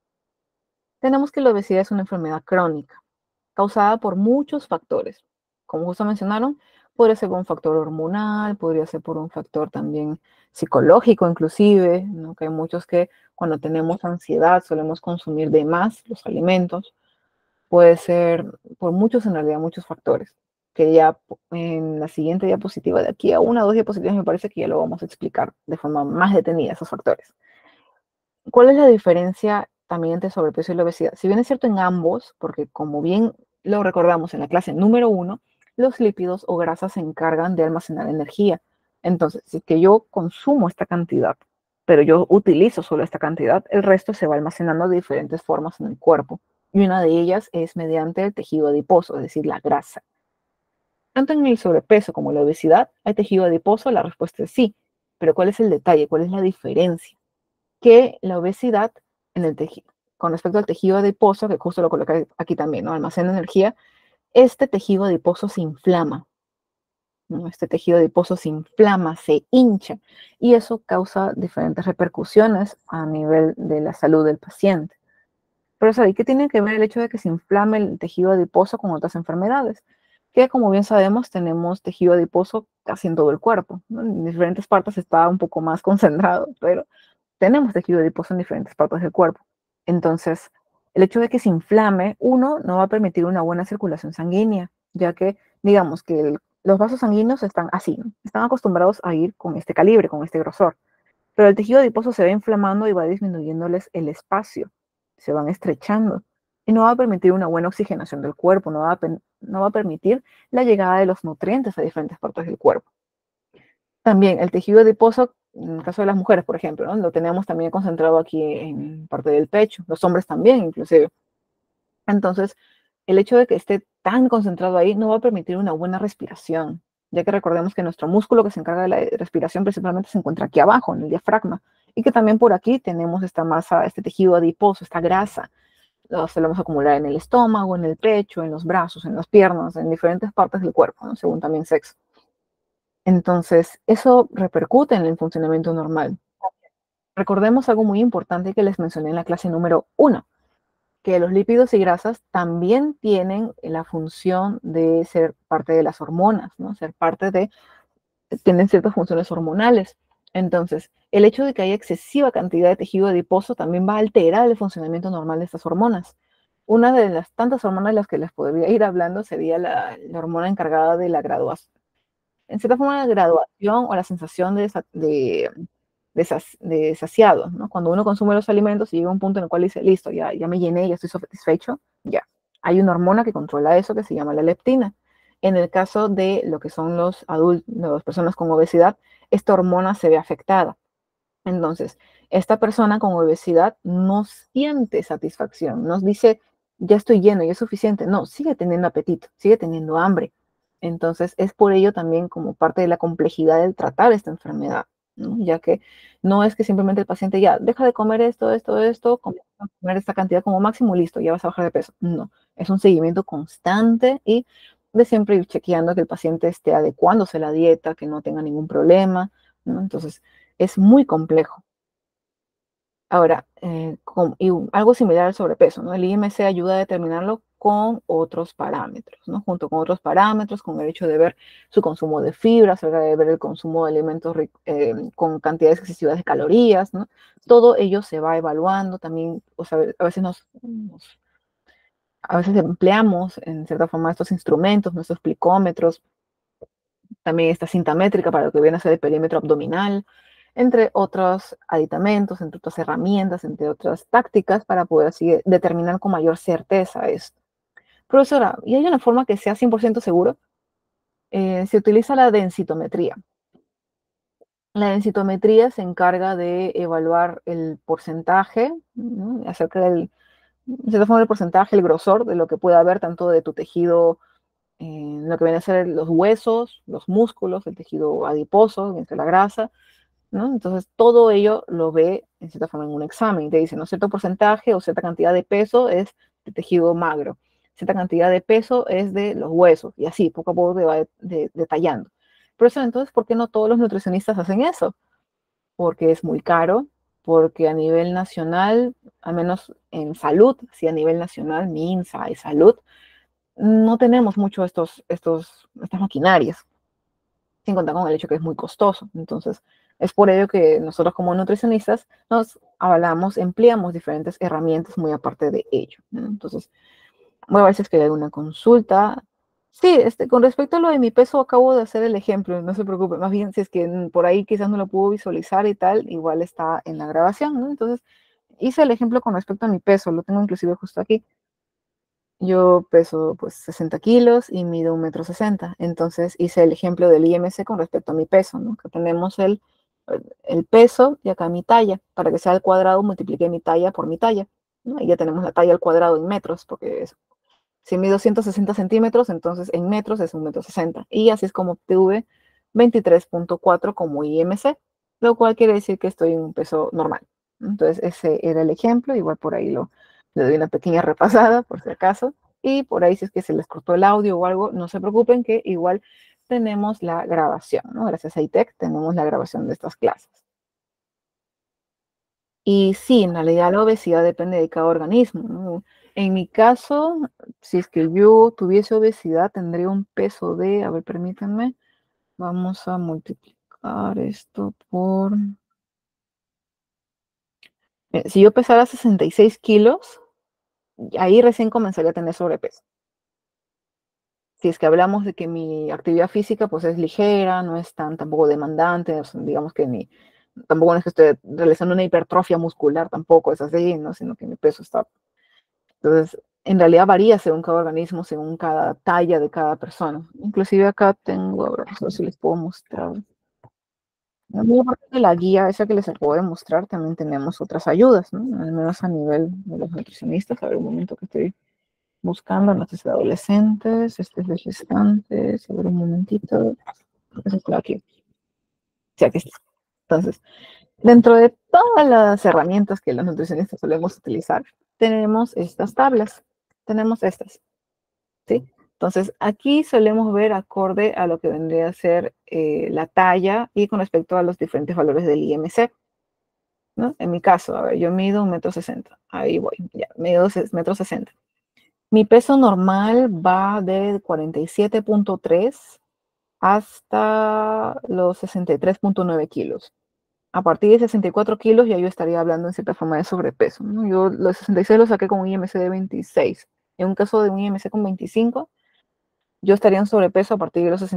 Tenemos que la obesidad es una enfermedad crónica causada por muchos factores. Como justo mencionaron, podría ser por un factor hormonal, podría ser por un factor también psicológico inclusive, ¿no? Que hay muchos que cuando tenemos ansiedad solemos consumir de más los alimentos. Puede ser por muchos, en realidad, muchos factores, que ya en la siguiente diapositiva, de aquí a una o dos diapositivas, me parece que ya lo vamos a explicar de forma más detenida, esos factores. ¿Cuál es la diferencia también entre sobrepeso y la obesidad? Si bien es cierto en ambos, porque como bien lo recordamos en la clase número 1, los lípidos o grasas se encargan de almacenar energía. Entonces, si es que yo consumo esta cantidad, pero yo utilizo solo esta cantidad, el resto se va almacenando de diferentes formas en el cuerpo. Y una de ellas es mediante el tejido adiposo, es decir, la grasa. Tanto en el sobrepeso como en la obesidad, ¿hay tejido adiposo? La respuesta es sí. Pero ¿cuál es el detalle? ¿Cuál es la diferencia? Que la obesidad en el tejido, con respecto al tejido adiposo, que justo lo coloqué aquí también, ¿no? Almacena energía, este tejido adiposo se inflama, ¿no? Este tejido adiposo se inflama, se hincha, y eso causa diferentes repercusiones a nivel de la salud del paciente. Pero, ¿y qué tiene que ver el hecho de que se inflame el tejido adiposo con otras enfermedades? Que, como bien sabemos, tenemos tejido adiposo casi en todo el cuerpo, ¿no? En diferentes partes está un poco más concentrado, pero tenemos tejido adiposo en diferentes partes del cuerpo. Entonces, el hecho de que se inflame, uno, no va a permitir una buena circulación sanguínea, ya que, digamos que los vasos sanguíneos están así, ¿no? Están acostumbrados a ir con este calibre, con este grosor. Pero el tejido adiposo se va inflamando y va disminuyéndoles el espacio, se van estrechando y no va a permitir una buena oxigenación del cuerpo, no va a permitir la llegada de los nutrientes a diferentes partes del cuerpo. También el tejido adiposo, en el caso de las mujeres, por ejemplo, ¿no? Lo tenemos también concentrado aquí en parte del pecho, los hombres también, inclusive. Entonces, el hecho de que esté tan concentrado ahí no va a permitir una buena respiración, ya que recordemos que nuestro músculo que se encarga de la respiración principalmente se encuentra aquí abajo, en el diafragma, y que también por aquí tenemos esta masa, este tejido adiposo, esta grasa. Lo solemos acumular en el estómago, en el pecho, en los brazos, en las piernas, en diferentes partes del cuerpo, ¿no? Según también sexo. Entonces, eso repercute en el funcionamiento normal. Recordemos algo muy importante que les mencioné en la clase número 1, que los lípidos y grasas también tienen la función de ser parte de las hormonas, ¿no? Tienen ciertas funciones hormonales. Entonces, el hecho de que haya excesiva cantidad de tejido adiposo también va a alterar el funcionamiento normal de estas hormonas. Una de las tantas hormonas de las que les podría ir hablando sería la hormona encargada de la graduación, en cierta forma, la graduación o la sensación de saciado, ¿no? Cuando uno consume los alimentos y llega a un punto en el cual dice, listo, ya me llené, ya estoy satisfecho, ya. Hay una hormona que controla eso que se llama la leptina. En el caso de lo que son los adultos, las personas con obesidad, esta hormona se ve afectada. Entonces, esta persona con obesidad no siente satisfacción, nos dice, ya estoy lleno, ya es suficiente. No, sigue teniendo apetito, sigue teniendo hambre. Entonces, es por ello también como parte de la complejidad del tratar esta enfermedad, ¿no? Ya que no es que simplemente el paciente ya deja de comer esto, comienza a comer esta cantidad como máximo, listo, ya vas a bajar de peso. No, es un seguimiento constante y de siempre ir chequeando que el paciente esté adecuándose a la dieta, que no tenga ningún problema, ¿no? Entonces, es muy complejo. Ahora, algo similar al sobrepeso, ¿no? El IMC ayuda a determinarlo con otros parámetros, ¿no? Junto con otros parámetros, con el hecho de ver su consumo de fibras, de ver el consumo de alimentos con cantidades excesivas de calorías, ¿no? Todo ello se va evaluando también, o sea, a veces empleamos en cierta forma estos instrumentos, nuestros plicómetros, también esta cinta métrica para lo que viene a ser el perímetro abdominal, entre otros aditamentos, entre otras herramientas, entre otras tácticas para poder así determinar con mayor certeza esto. Profesora, ¿y hay una forma que sea 100% seguro? Se utiliza la densitometría. La densitometría se encarga de evaluar el porcentaje, ¿no? Acerca del, de cierta forma, el porcentaje, el grosor de lo que puede haber tanto de tu tejido, lo que viene a ser los huesos, los músculos, el tejido adiposo, entre la grasa, ¿no? Entonces, todo ello lo ve, en cierta forma, en un examen. Te dice, ¿no? Cierto porcentaje o cierta cantidad de peso es de tejido magro, cierta cantidad de peso es de los huesos, y así, poco a poco te va detallando. Por eso, entonces, ¿por qué no todos los nutricionistas hacen eso? Porque es muy caro, porque a nivel nacional, al menos en salud, sí, a nivel nacional, MINSA y salud, no tenemos mucho estas maquinarias, sin contar con el hecho que es muy costoso. Entonces, es por ello que nosotros como nutricionistas nos avalamos, empleamos diferentes herramientas muy aparte de ello, ¿no? Entonces, voy a ver si es que hay alguna consulta. Sí, con respecto a lo de mi peso, acabo de hacer el ejemplo, no se preocupe, más bien si es que por ahí quizás no lo puedo visualizar y tal, igual está en la grabación, ¿no? Entonces, hice el ejemplo con respecto a mi peso, lo tengo inclusive justo aquí. Yo peso pues 60 kilos y mido 1,60 m. Entonces hice el ejemplo del IMC con respecto a mi peso, ¿no? Que tenemos el peso y acá mi talla. Para que sea al cuadrado, multipliqué mi talla por mi talla, ¿no? Y ya tenemos la talla al cuadrado en metros, porque si mido 160 centímetros, entonces en metros es 1,60 m. Y así es como obtuve 23,4 como IMC, lo cual quiere decir que estoy en un peso normal. Entonces ese era el ejemplo, igual por ahí le doy una pequeña repasada por si acaso. Y por ahí si es que se les cortó el audio o algo, no se preocupen que igual tenemos la grabación, ¿no? Gracias a ITEC tenemos la grabación de estas clases. Y sí, en realidad la obesidad depende de cada organismo, ¿no? En mi caso, si es que yo tuviese obesidad, tendría un peso de, a ver, permítanme, vamos a multiplicar esto por, si yo pesara 66 kilos, ahí recién comenzaría a tener sobrepeso. Si es que hablamos de que mi actividad física pues es ligera, no es tan tampoco demandante, o sea, digamos que tampoco es que estoy realizando una hipertrofia muscular, tampoco es así, ¿no? Sino que mi peso está. Entonces, en realidad varía según cada organismo, según cada talla de cada persona. Inclusive acá tengo, a ver, no sé si les puedo mostrar. Muy aparte de la guía esa que les acabo de mostrar, también tenemos otras ayudas, ¿no? Al menos a nivel de los nutricionistas. A ver, un momento que estoy buscando, no sé si adolescentes, este es de gestantes, a ver un momentito. Eso está aquí. Sí, aquí está. Entonces, dentro de todas las herramientas que los nutricionistas solemos utilizar, tenemos estas tablas. Tenemos estas. ¿Sí? Entonces, aquí solemos ver acorde a lo que vendría a ser la talla y con respecto a los diferentes valores del IMC, ¿no? En mi caso, a ver, yo mido 1,60 m, ahí voy, ya, mido 1,60 m. Mi peso normal va de 47,3 hasta los 63,9 kilos. A partir de 64 kilos ya yo estaría hablando en cierta forma de sobrepeso, ¿no? Yo los 66 los saqué con un IMC de 26. En un caso de un IMC con 25, yo estaría en sobrepeso a partir de los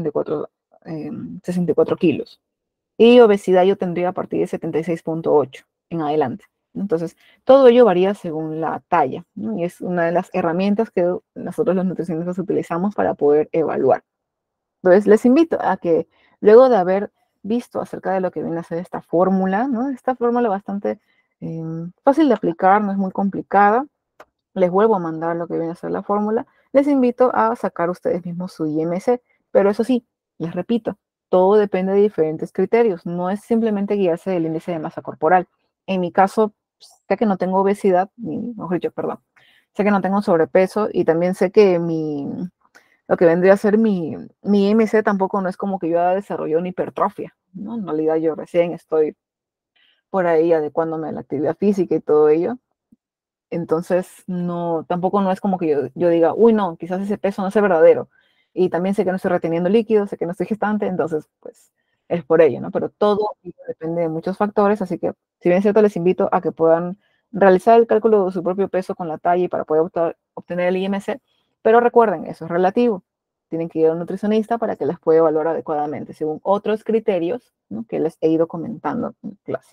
64 kilos. Y obesidad yo tendría a partir de 76,8 en adelante. Entonces, todo ello varía según la talla, ¿no? Y es una de las herramientas que nosotros los nutricionistas utilizamos para poder evaluar. Entonces, les invito a que luego de haber visto acerca de lo que viene a ser esta fórmula, ¿no? Esta fórmula bastante fácil de aplicar, no es muy complicada, les vuelvo a mandar lo que viene a ser la fórmula, les invito a sacar ustedes mismos su IMC, pero eso sí, les repito, todo depende de diferentes criterios, no es simplemente guiarse del índice de masa corporal. En mi caso, sé que no tengo obesidad, mejor dicho, perdón, sé que no tengo sobrepeso y también sé que lo que vendría a ser mi IMC tampoco no es como que yo haya desarrollado una hipertrofia, ¿no? En realidad yo recién estoy por ahí adecuándome a la actividad física y todo ello. Entonces, no, tampoco no es como que yo diga, uy, no, quizás ese peso no es verdadero. Y también sé que no estoy reteniendo líquidos, sé que no estoy gestante, entonces, pues, es por ello, ¿no? Pero todo depende de muchos factores, así que, si bien es cierto, les invito a que puedan realizar el cálculo de su propio peso con la talla y para poder obtener el IMC, pero recuerden, eso es relativo. Tienen que ir a un nutricionista para que les pueda evaluar adecuadamente, según otros criterios, ¿no? Que les he ido comentando en clase.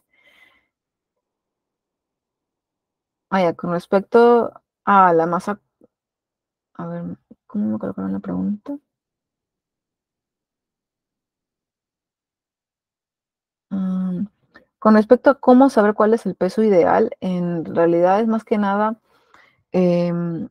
Ah, ya, con respecto a la masa. A ver, ¿cómo me colocaron la pregunta? Mm, con respecto a cómo saber cuál es el peso ideal, en realidad es más que nada, em,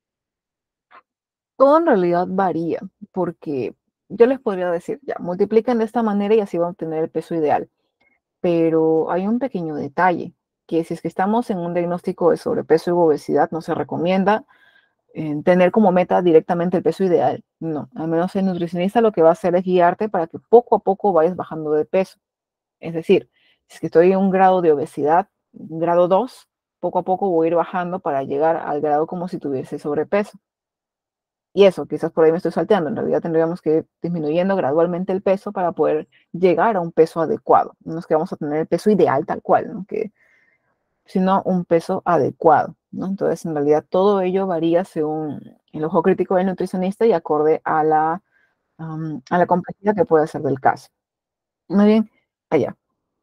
todo en realidad varía, porque yo les podría decir, ya, multipliquen de esta manera y así van a obtener el peso ideal. pero hay un pequeño detalle, que si es que estamos en un diagnóstico de sobrepeso y obesidad, no se recomienda tener como meta directamente el peso ideal. No, al menos el nutricionista lo que va a hacer es guiarte para que poco a poco vayas bajando de peso. Es decir, si es que estoy en un grado de obesidad, grado 2, poco a poco voy a ir bajando para llegar al grado como si tuviese sobrepeso. Y eso, quizás por ahí me estoy salteando. En realidad tendríamos que ir disminuyendo gradualmente el peso para poder llegar a un peso adecuado. No es que vamos a tener el peso ideal tal cual, ¿no? Sino un peso adecuado, ¿no? Entonces, en realidad todo ello varía según el ojo crítico del nutricionista y acorde a la complejidad que puede ser del caso. Muy bien, allá.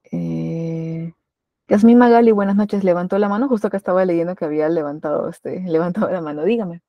Yasmín Magali, buenas noches. Levantó la mano, justo que estaba leyendo que había levantado, levantado la mano. Dígame.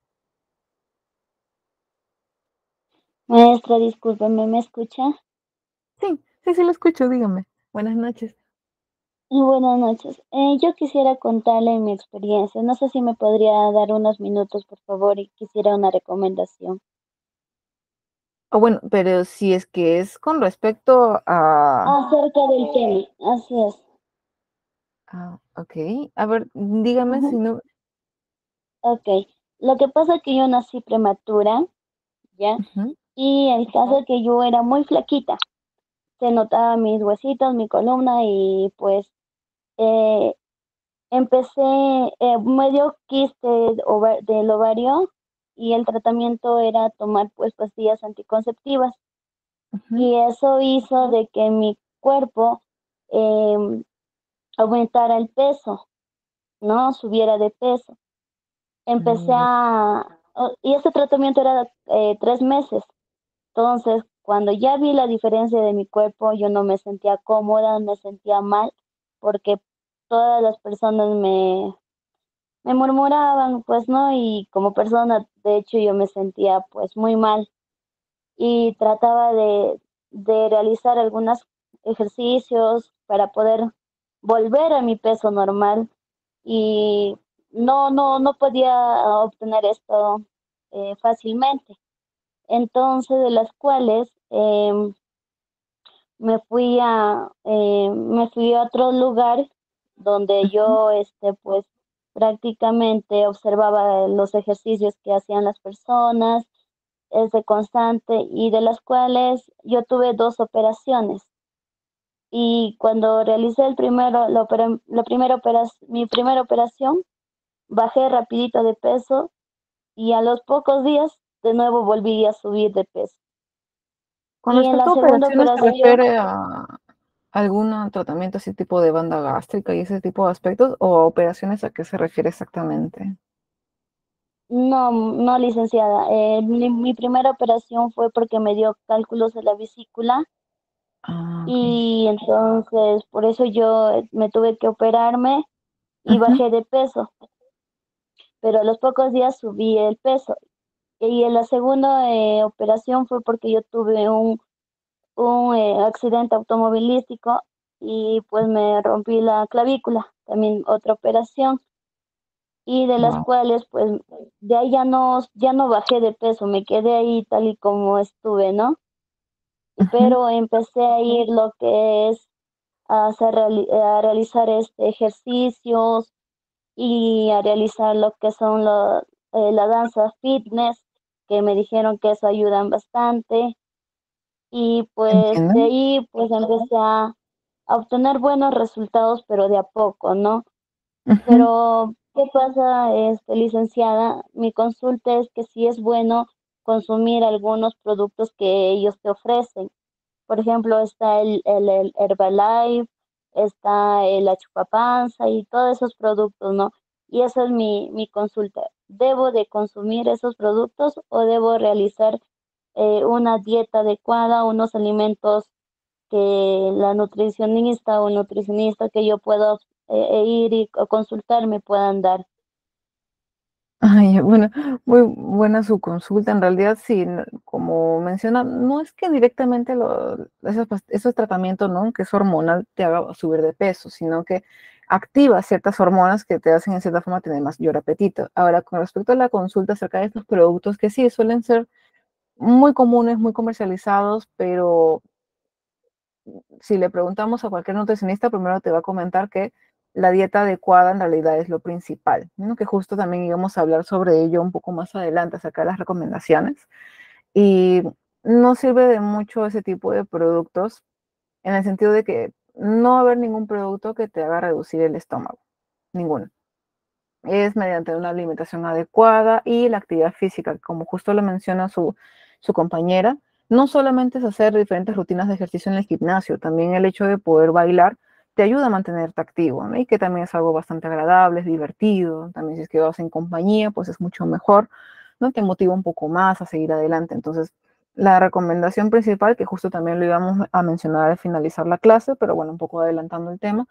Maestra, discúlpeme, ¿me escucha?
Sí, sí, sí lo escucho, dígame. Buenas noches.
Buenas noches. Yo quisiera contarle mi experiencia. No sé si me podría dar unos minutos, por favor, y quisiera una recomendación.
O bueno, pero si es que es con respecto a...
Acerca del tema, así es.
Ok, a ver, dígame si
Ujú.
no...
Ok, lo que pasa es que yo nací prematura, ¿ya?
Ujú,
Y el caso es que yo era muy flaquita. Se notaba mis huesitos, mi columna y pues eh, empecé, me dio quiste del ovario y el tratamiento era tomar pues pastillas anticonceptivas
ujú,
y eso hizo de que mi cuerpo eh, aumentara el peso, ¿no? Subiera de peso. Empecé
mm,
a... Y este tratamiento era 3 meses. Entonces, cuando ya vi la diferencia de mi cuerpo, yo no me sentía cómoda, me sentía mal, porque todas las personas me murmuraban, pues, ¿no? Y como persona, de hecho, yo me sentía, pues, muy mal y trataba de realizar algunos ejercicios para poder volver a mi peso normal y no podía obtener esto fácilmente. Entonces, de las cuales me fui a otro lugar donde
ujú,
yo, pues, prácticamente observaba los ejercicios que hacían las personas, de constante, y de las cuales yo tuve 2 operaciones. Y cuando realicé mi primera operación, bajé rapidito de peso y a los pocos días de nuevo volví a subir de peso.
Con
Y en
respecto
la
a
segunda
operaciones, ¿se
operación,
refiere a algún tratamiento así tipo de banda gástrica y ese tipo de aspectos? ¿O a operaciones a qué se refiere exactamente?
no, no, licenciada. Mi primera operación fue porque me dio cálculos de la vesícula
Ah, ok.
y entonces por eso yo me tuve que operarme y
Ujú,
bajé de peso, pero a los pocos días subí el peso. Y en la segunda operación fue porque yo tuve un accidente automovilístico y pues me rompí la clavícula, también otra operación. Y de las
wow.
cuales pues de ahí ya no bajé de peso, me quedé ahí tal y como estuve, ¿no?
Ujú,
Pero empecé a ir lo que es a realizar ejercicios y a realizar lo que son la danza fitness, que me dijeron que eso ayudan bastante. Y pues
entiendo.
de ahí pues empecé a obtener buenos resultados, pero de a poco, ¿no?
Ujú,
Pero, ¿qué pasa, licenciada? Mi consulta es que sí es bueno consumir algunos productos que ellos te ofrecen. Por ejemplo, está el Herbalife, está el Achupapanza y todos esos productos, ¿no? Y esa es mi consulta. ¿Debo de consumir esos productos o debo realizar una dieta adecuada, unos alimentos que la nutricionista o nutricionista que yo puedo ir y consultar me puedan dar?
Ay, bueno, muy buena su consulta. En realidad, sí, como menciona, no es que directamente esos tratamientos, ¿no? Que es hormonal, te haga subir de peso, sino que activa ciertas hormonas que te hacen en cierta forma tener mayor apetito. Ahora, con respecto a la consulta acerca de estos productos, que sí, suelen ser muy comunes, muy comercializados, pero si le preguntamos a cualquier nutricionista, primero te va a comentar que la dieta adecuada en realidad es lo principal, ¿no? Que justo también íbamos a hablar sobre ello un poco más adelante, sacar las recomendaciones. Y no sirve de mucho ese tipo de productos en el sentido de que no va a haber ningún producto que te haga reducir el estómago, ninguno. Es mediante una alimentación adecuada y la actividad física, como justo lo menciona su compañera. No solamente es hacer diferentes rutinas de ejercicio en el gimnasio, también el hecho de poder bailar te ayuda a mantenerte activo, ¿no? Y que también es algo bastante agradable, es divertido. También si es que vas en compañía, pues es mucho mejor, ¿no? Te motiva un poco más a seguir adelante. Entonces, la recomendación principal, que justo también lo íbamos a mencionar al finalizar la clase, pero bueno, un poco adelantando el tema,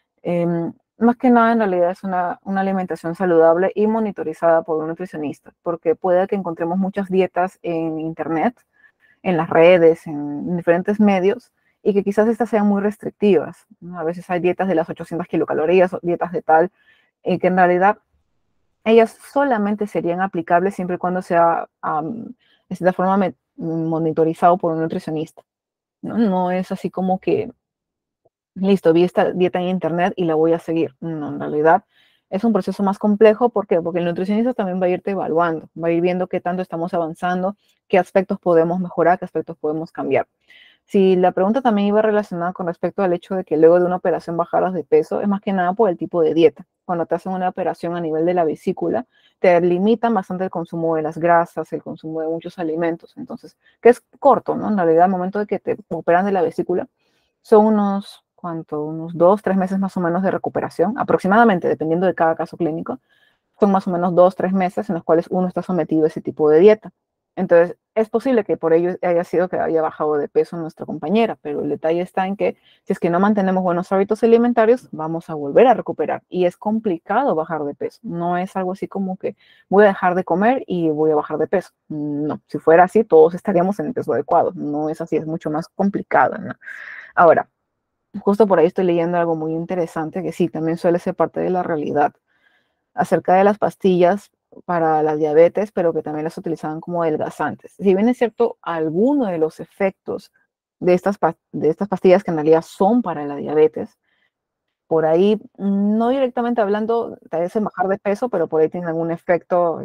más que nada en realidad es una alimentación saludable y monitorizada por un nutricionista, porque puede que encontremos muchas dietas en internet, en las redes, en diferentes medios, y que quizás estas sean muy restrictivas, ¿no? A veces hay dietas de las 800 kilocalorías o dietas de tal, y que en realidad ellas solamente serían aplicables siempre y cuando sea de cierta forma monitorizado por un nutricionista, ¿no? No es así como que listo, vi esta dieta en internet y la voy a seguir. No, en realidad es un proceso más complejo. ¿Por qué? Porque el nutricionista también va a irte evaluando, va a ir viendo qué tanto estamos avanzando, qué aspectos podemos mejorar, qué aspectos podemos cambiar. Si la pregunta también iba relacionada con respecto al hecho de que luego de una operación bajaras de peso, es más que nada por el tipo de dieta. Cuando te hacen una operación a nivel de la vesícula, te limitan bastante el consumo de las grasas, el consumo de muchos alimentos. Entonces, que es corto, ¿no? En realidad, al momento de que te operan de la vesícula, son unos, ¿cuánto? Unos 2, 3 meses más o menos de recuperación, aproximadamente, dependiendo de cada caso clínico. Son más o menos 2, 3 meses en los cuales uno está sometido a ese tipo de dieta. Entonces, es posible que por ello haya sido que haya bajado de peso nuestra compañera, pero el detalle está en que si es que no mantenemos buenos hábitos alimentarios, vamos a volver a recuperar. Y es complicado bajar de peso. No es algo así como que voy a dejar de comer y voy a bajar de peso. No, si fuera así, todos estaríamos en el peso adecuado. No es así, es mucho más complicado, ¿no? Ahora, justo por ahí estoy leyendo algo muy interesante que sí, también suele ser parte de la realidad acerca de las pastillas para la diabetes, pero que también las utilizaban como adelgazantes. Si bien es cierto, algunos de los efectos de estas pastillas que en realidad son para la diabetes, por ahí, no directamente hablando, tal vez en bajar de peso, pero por ahí tienen algún efecto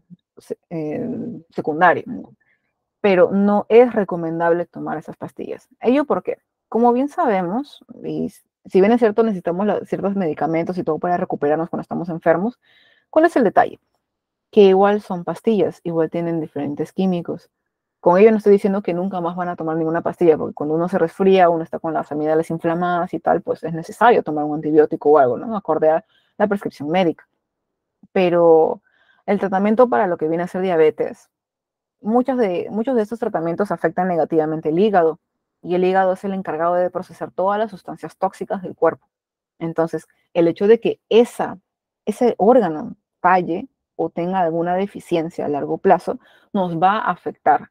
secundario, ¿no? Pero no es recomendable tomar esas pastillas. ¿Ello por qué? Como bien sabemos, y si bien es cierto, necesitamos ciertos medicamentos y todo para recuperarnos cuando estamos enfermos, ¿cuál es el detalle? Que igual son pastillas, igual tienen diferentes químicos. Con ello no estoy diciendo que nunca más van a tomar ninguna pastilla, porque cuando uno se resfría, uno está con las amígdalas inflamadas y tal, pues es necesario tomar un antibiótico o algo, ¿no? Acorde a la prescripción médica. Pero el tratamiento para lo que viene a ser diabetes, muchos de estos tratamientos afectan negativamente el hígado, y el hígado es el encargado de procesar todas las sustancias tóxicas del cuerpo. Entonces, el hecho de que ese órgano falle o tenga alguna deficiencia a largo plazo, nos va a afectar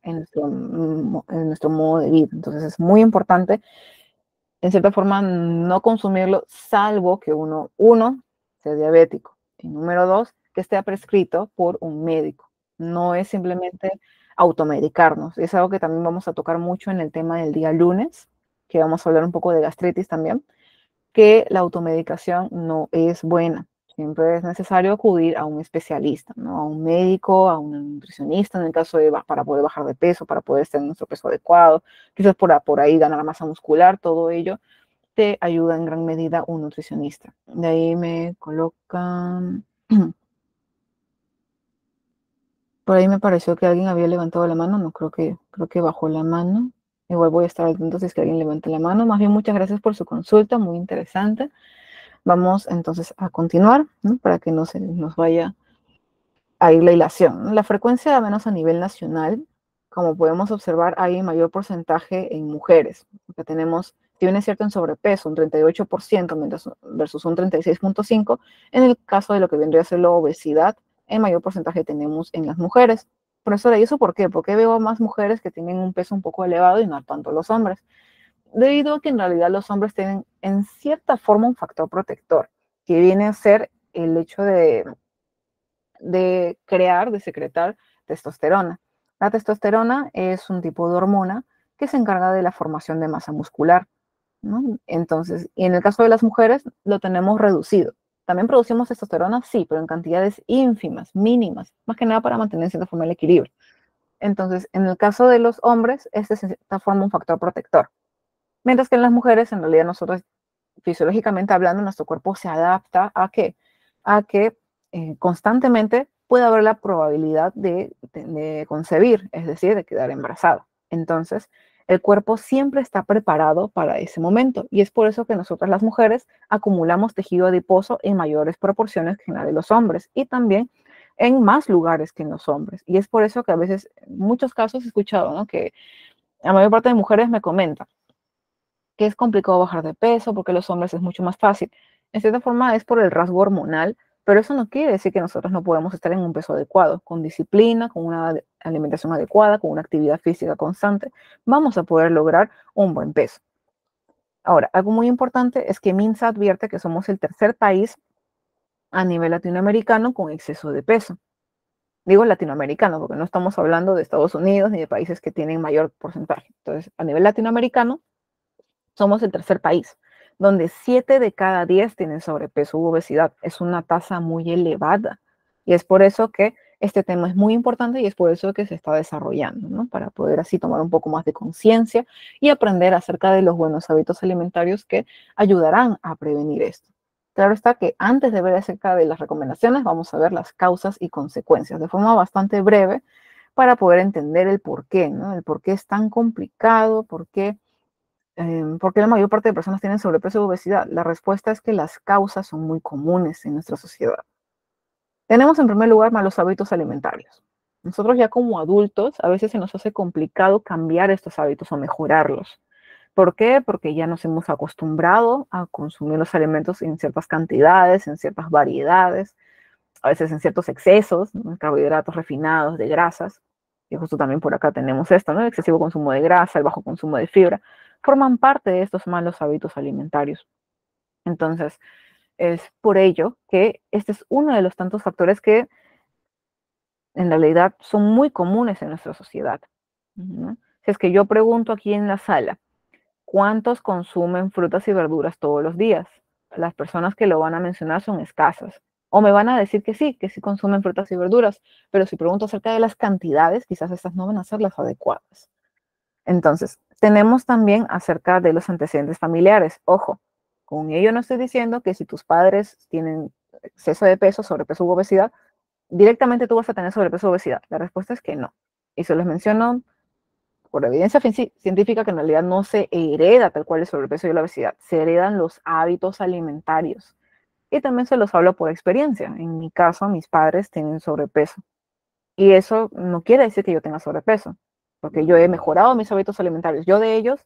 en nuestro modo de vida. Entonces, es muy importante, en cierta forma, no consumirlo, salvo que uno, sea diabético, y número dos, que esté prescrito por un médico. No es simplemente automedicarnos. Es algo que también vamos a tocar mucho en el tema del día lunes, que vamos a hablar un poco de gastritis también, que la automedicación no es buena. Siempre es necesario acudir a un especialista, ¿no? A un médico, a un nutricionista, en el caso de para poder bajar de peso, para poder estar en nuestro peso adecuado, quizás por ahí ganar masa muscular, todo ello te ayuda en gran medida un nutricionista. De ahí me colocan, por ahí me pareció que alguien había levantado la mano, no creo que bajó la mano. Igual voy a estar atento si es que alguien levanta la mano. Más bien, muchas gracias por su consulta, muy interesante. Vamos entonces a continuar, ¿no? Para que no se nos vaya a ir la hilación, ¿no? La frecuencia de amenos a nivel nacional, como podemos observar, hay mayor porcentaje en mujeres, porque tenemos, si bien es cierto, en sobrepeso, un 38% versus un 36,5%, en el caso de lo que vendría a ser la obesidad, en mayor porcentaje tenemos en las mujeres. Profesora, ¿y eso por qué? Porque veo más mujeres que tienen un peso un poco elevado y no tanto los hombres, debido a que en realidad los hombres tienen en cierta forma un factor protector, que viene a ser el hecho de secretar testosterona. La testosterona es un tipo de hormona que se encarga de la formación de masa muscular. ¿no? Entonces, y en el caso de las mujeres, lo tenemos reducido. También producimos testosterona, sí, pero en cantidades ínfimas, mínimas, más que nada para mantener en cierta forma el equilibrio. Entonces, en el caso de los hombres, este es en cierta forma un factor protector. Mientras que en las mujeres, en realidad nosotros, fisiológicamente hablando, nuestro cuerpo se adapta a que, constantemente pueda haber la probabilidad de concebir, es decir, de quedar embarazada. Entonces, el cuerpo siempre está preparado para ese momento y es por eso que nosotras las mujeres acumulamos tejido adiposo en mayores proporciones que en la de los hombres y también en más lugares que en los hombres. Y es por eso que a veces, en muchos casos he escuchado, ¿no?, que la mayor parte de mujeres me comentan que es complicado bajar de peso porque los hombres es mucho más fácil. En cierta forma es por el rasgo hormonal, pero eso no quiere decir que nosotros no podemos estar en un peso adecuado. Con disciplina, con una alimentación adecuada, con una actividad física constante, vamos a poder lograr un buen peso. Ahora, algo muy importante es que MINSA advierte que somos el tercer país a nivel latinoamericano con exceso de peso. Digo latinoamericano porque no estamos hablando de Estados Unidos ni de países que tienen mayor porcentaje. Entonces, a nivel latinoamericano, somos el tercer país, donde 7 de cada 10 tienen sobrepeso u obesidad. Es una tasa muy elevada. Y es por eso que este tema es muy importante y es por eso que se está desarrollando, ¿no? Para poder así tomar un poco más de conciencia y aprender acerca de los buenos hábitos alimentarios que ayudarán a prevenir esto. Claro está que antes de ver acerca de las recomendaciones, vamos a ver las causas y consecuencias de forma bastante breve para poder entender el por qué, ¿no? El por qué es tan complicado, ¿por qué la mayor parte de personas tienen sobrepeso y obesidad? La respuesta es que las causas son muy comunes en nuestra sociedad. Tenemos en primer lugar malos hábitos alimentarios. Nosotros ya como adultos a veces se nos hace complicado cambiar estos hábitos o mejorarlos. ¿Por qué? Porque ya nos hemos acostumbrado a consumir los alimentos en ciertas cantidades, en ciertas variedades, a veces en ciertos excesos, ¿no?, carbohidratos refinados, de grasas. Y justo también por acá tenemos esto, ¿no? El excesivo consumo de grasa, el bajo consumo de fibra, forman parte de estos malos hábitos alimentarios. Entonces, es por ello que este es uno de los tantos factores que en realidad son muy comunes en nuestra sociedad, ¿no? Si es que yo pregunto aquí en la sala, ¿cuántos consumen frutas y verduras todos los días? Las personas que lo van a mencionar son escasas. O me van a decir que sí consumen frutas y verduras, pero si pregunto acerca de las cantidades, quizás estas no van a ser las adecuadas. Entonces, tenemos también acerca de los antecedentes familiares. Ojo, con ello no estoy diciendo que si tus padres tienen exceso de peso, sobrepeso u obesidad, directamente tú vas a tener sobrepeso u obesidad. La respuesta es que no. Y se los menciono por evidencia científica que en realidad no se hereda tal cual el sobrepeso y la obesidad, se heredan los hábitos alimentarios. Y también se los hablo por experiencia. En mi caso, mis padres tienen sobrepeso. Y eso no quiere decir que yo tenga sobrepeso, porque yo he mejorado mis hábitos alimentarios. Yo de ellos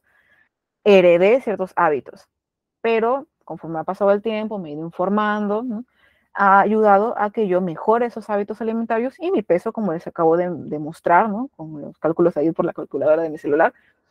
heredé ciertos hábitos, pero conforme ha pasado el tiempo, me he ido informando, ¿no? Ha ayudado a que yo mejore esos hábitos alimentarios y mi peso, como les acabo de mostrar, ¿no?, con los cálculos ahí por la calculadora de mi celular,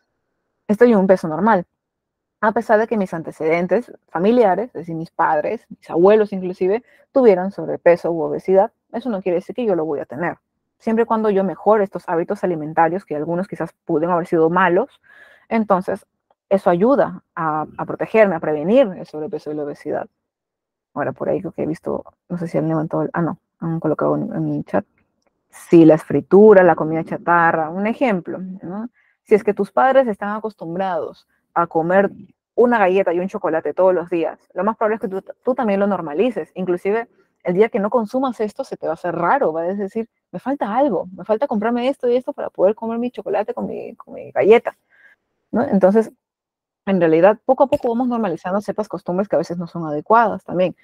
estoy en un peso normal. A pesar de que mis antecedentes familiares, es decir, mis padres, mis abuelos inclusive, tuvieran sobrepeso u obesidad, eso no quiere decir que yo lo voy a tener. Siempre y cuando yo mejore estos hábitos alimentarios, que algunos quizás pudieron haber sido malos, entonces eso ayuda a protegerme, a prevenir el sobrepeso y la obesidad. Ahora, por ahí creo que he visto, no sé si han levantado, no, han colocado en el chat. Sí, las frituras, la comida chatarra, un ejemplo, ¿no? Si es que tus padres están acostumbrados a comer una galleta y un chocolate todos los días, lo más probable es que tú también lo normalices. Inclusive, el día que no consumas esto, se te va a hacer raro, vas a decir, me falta algo, me falta comprarme esto y esto para poder comer mi chocolate con mi galleta, ¿no? Entonces, en realidad, poco a poco vamos normalizando ciertas costumbres que a veces no son adecuadas también.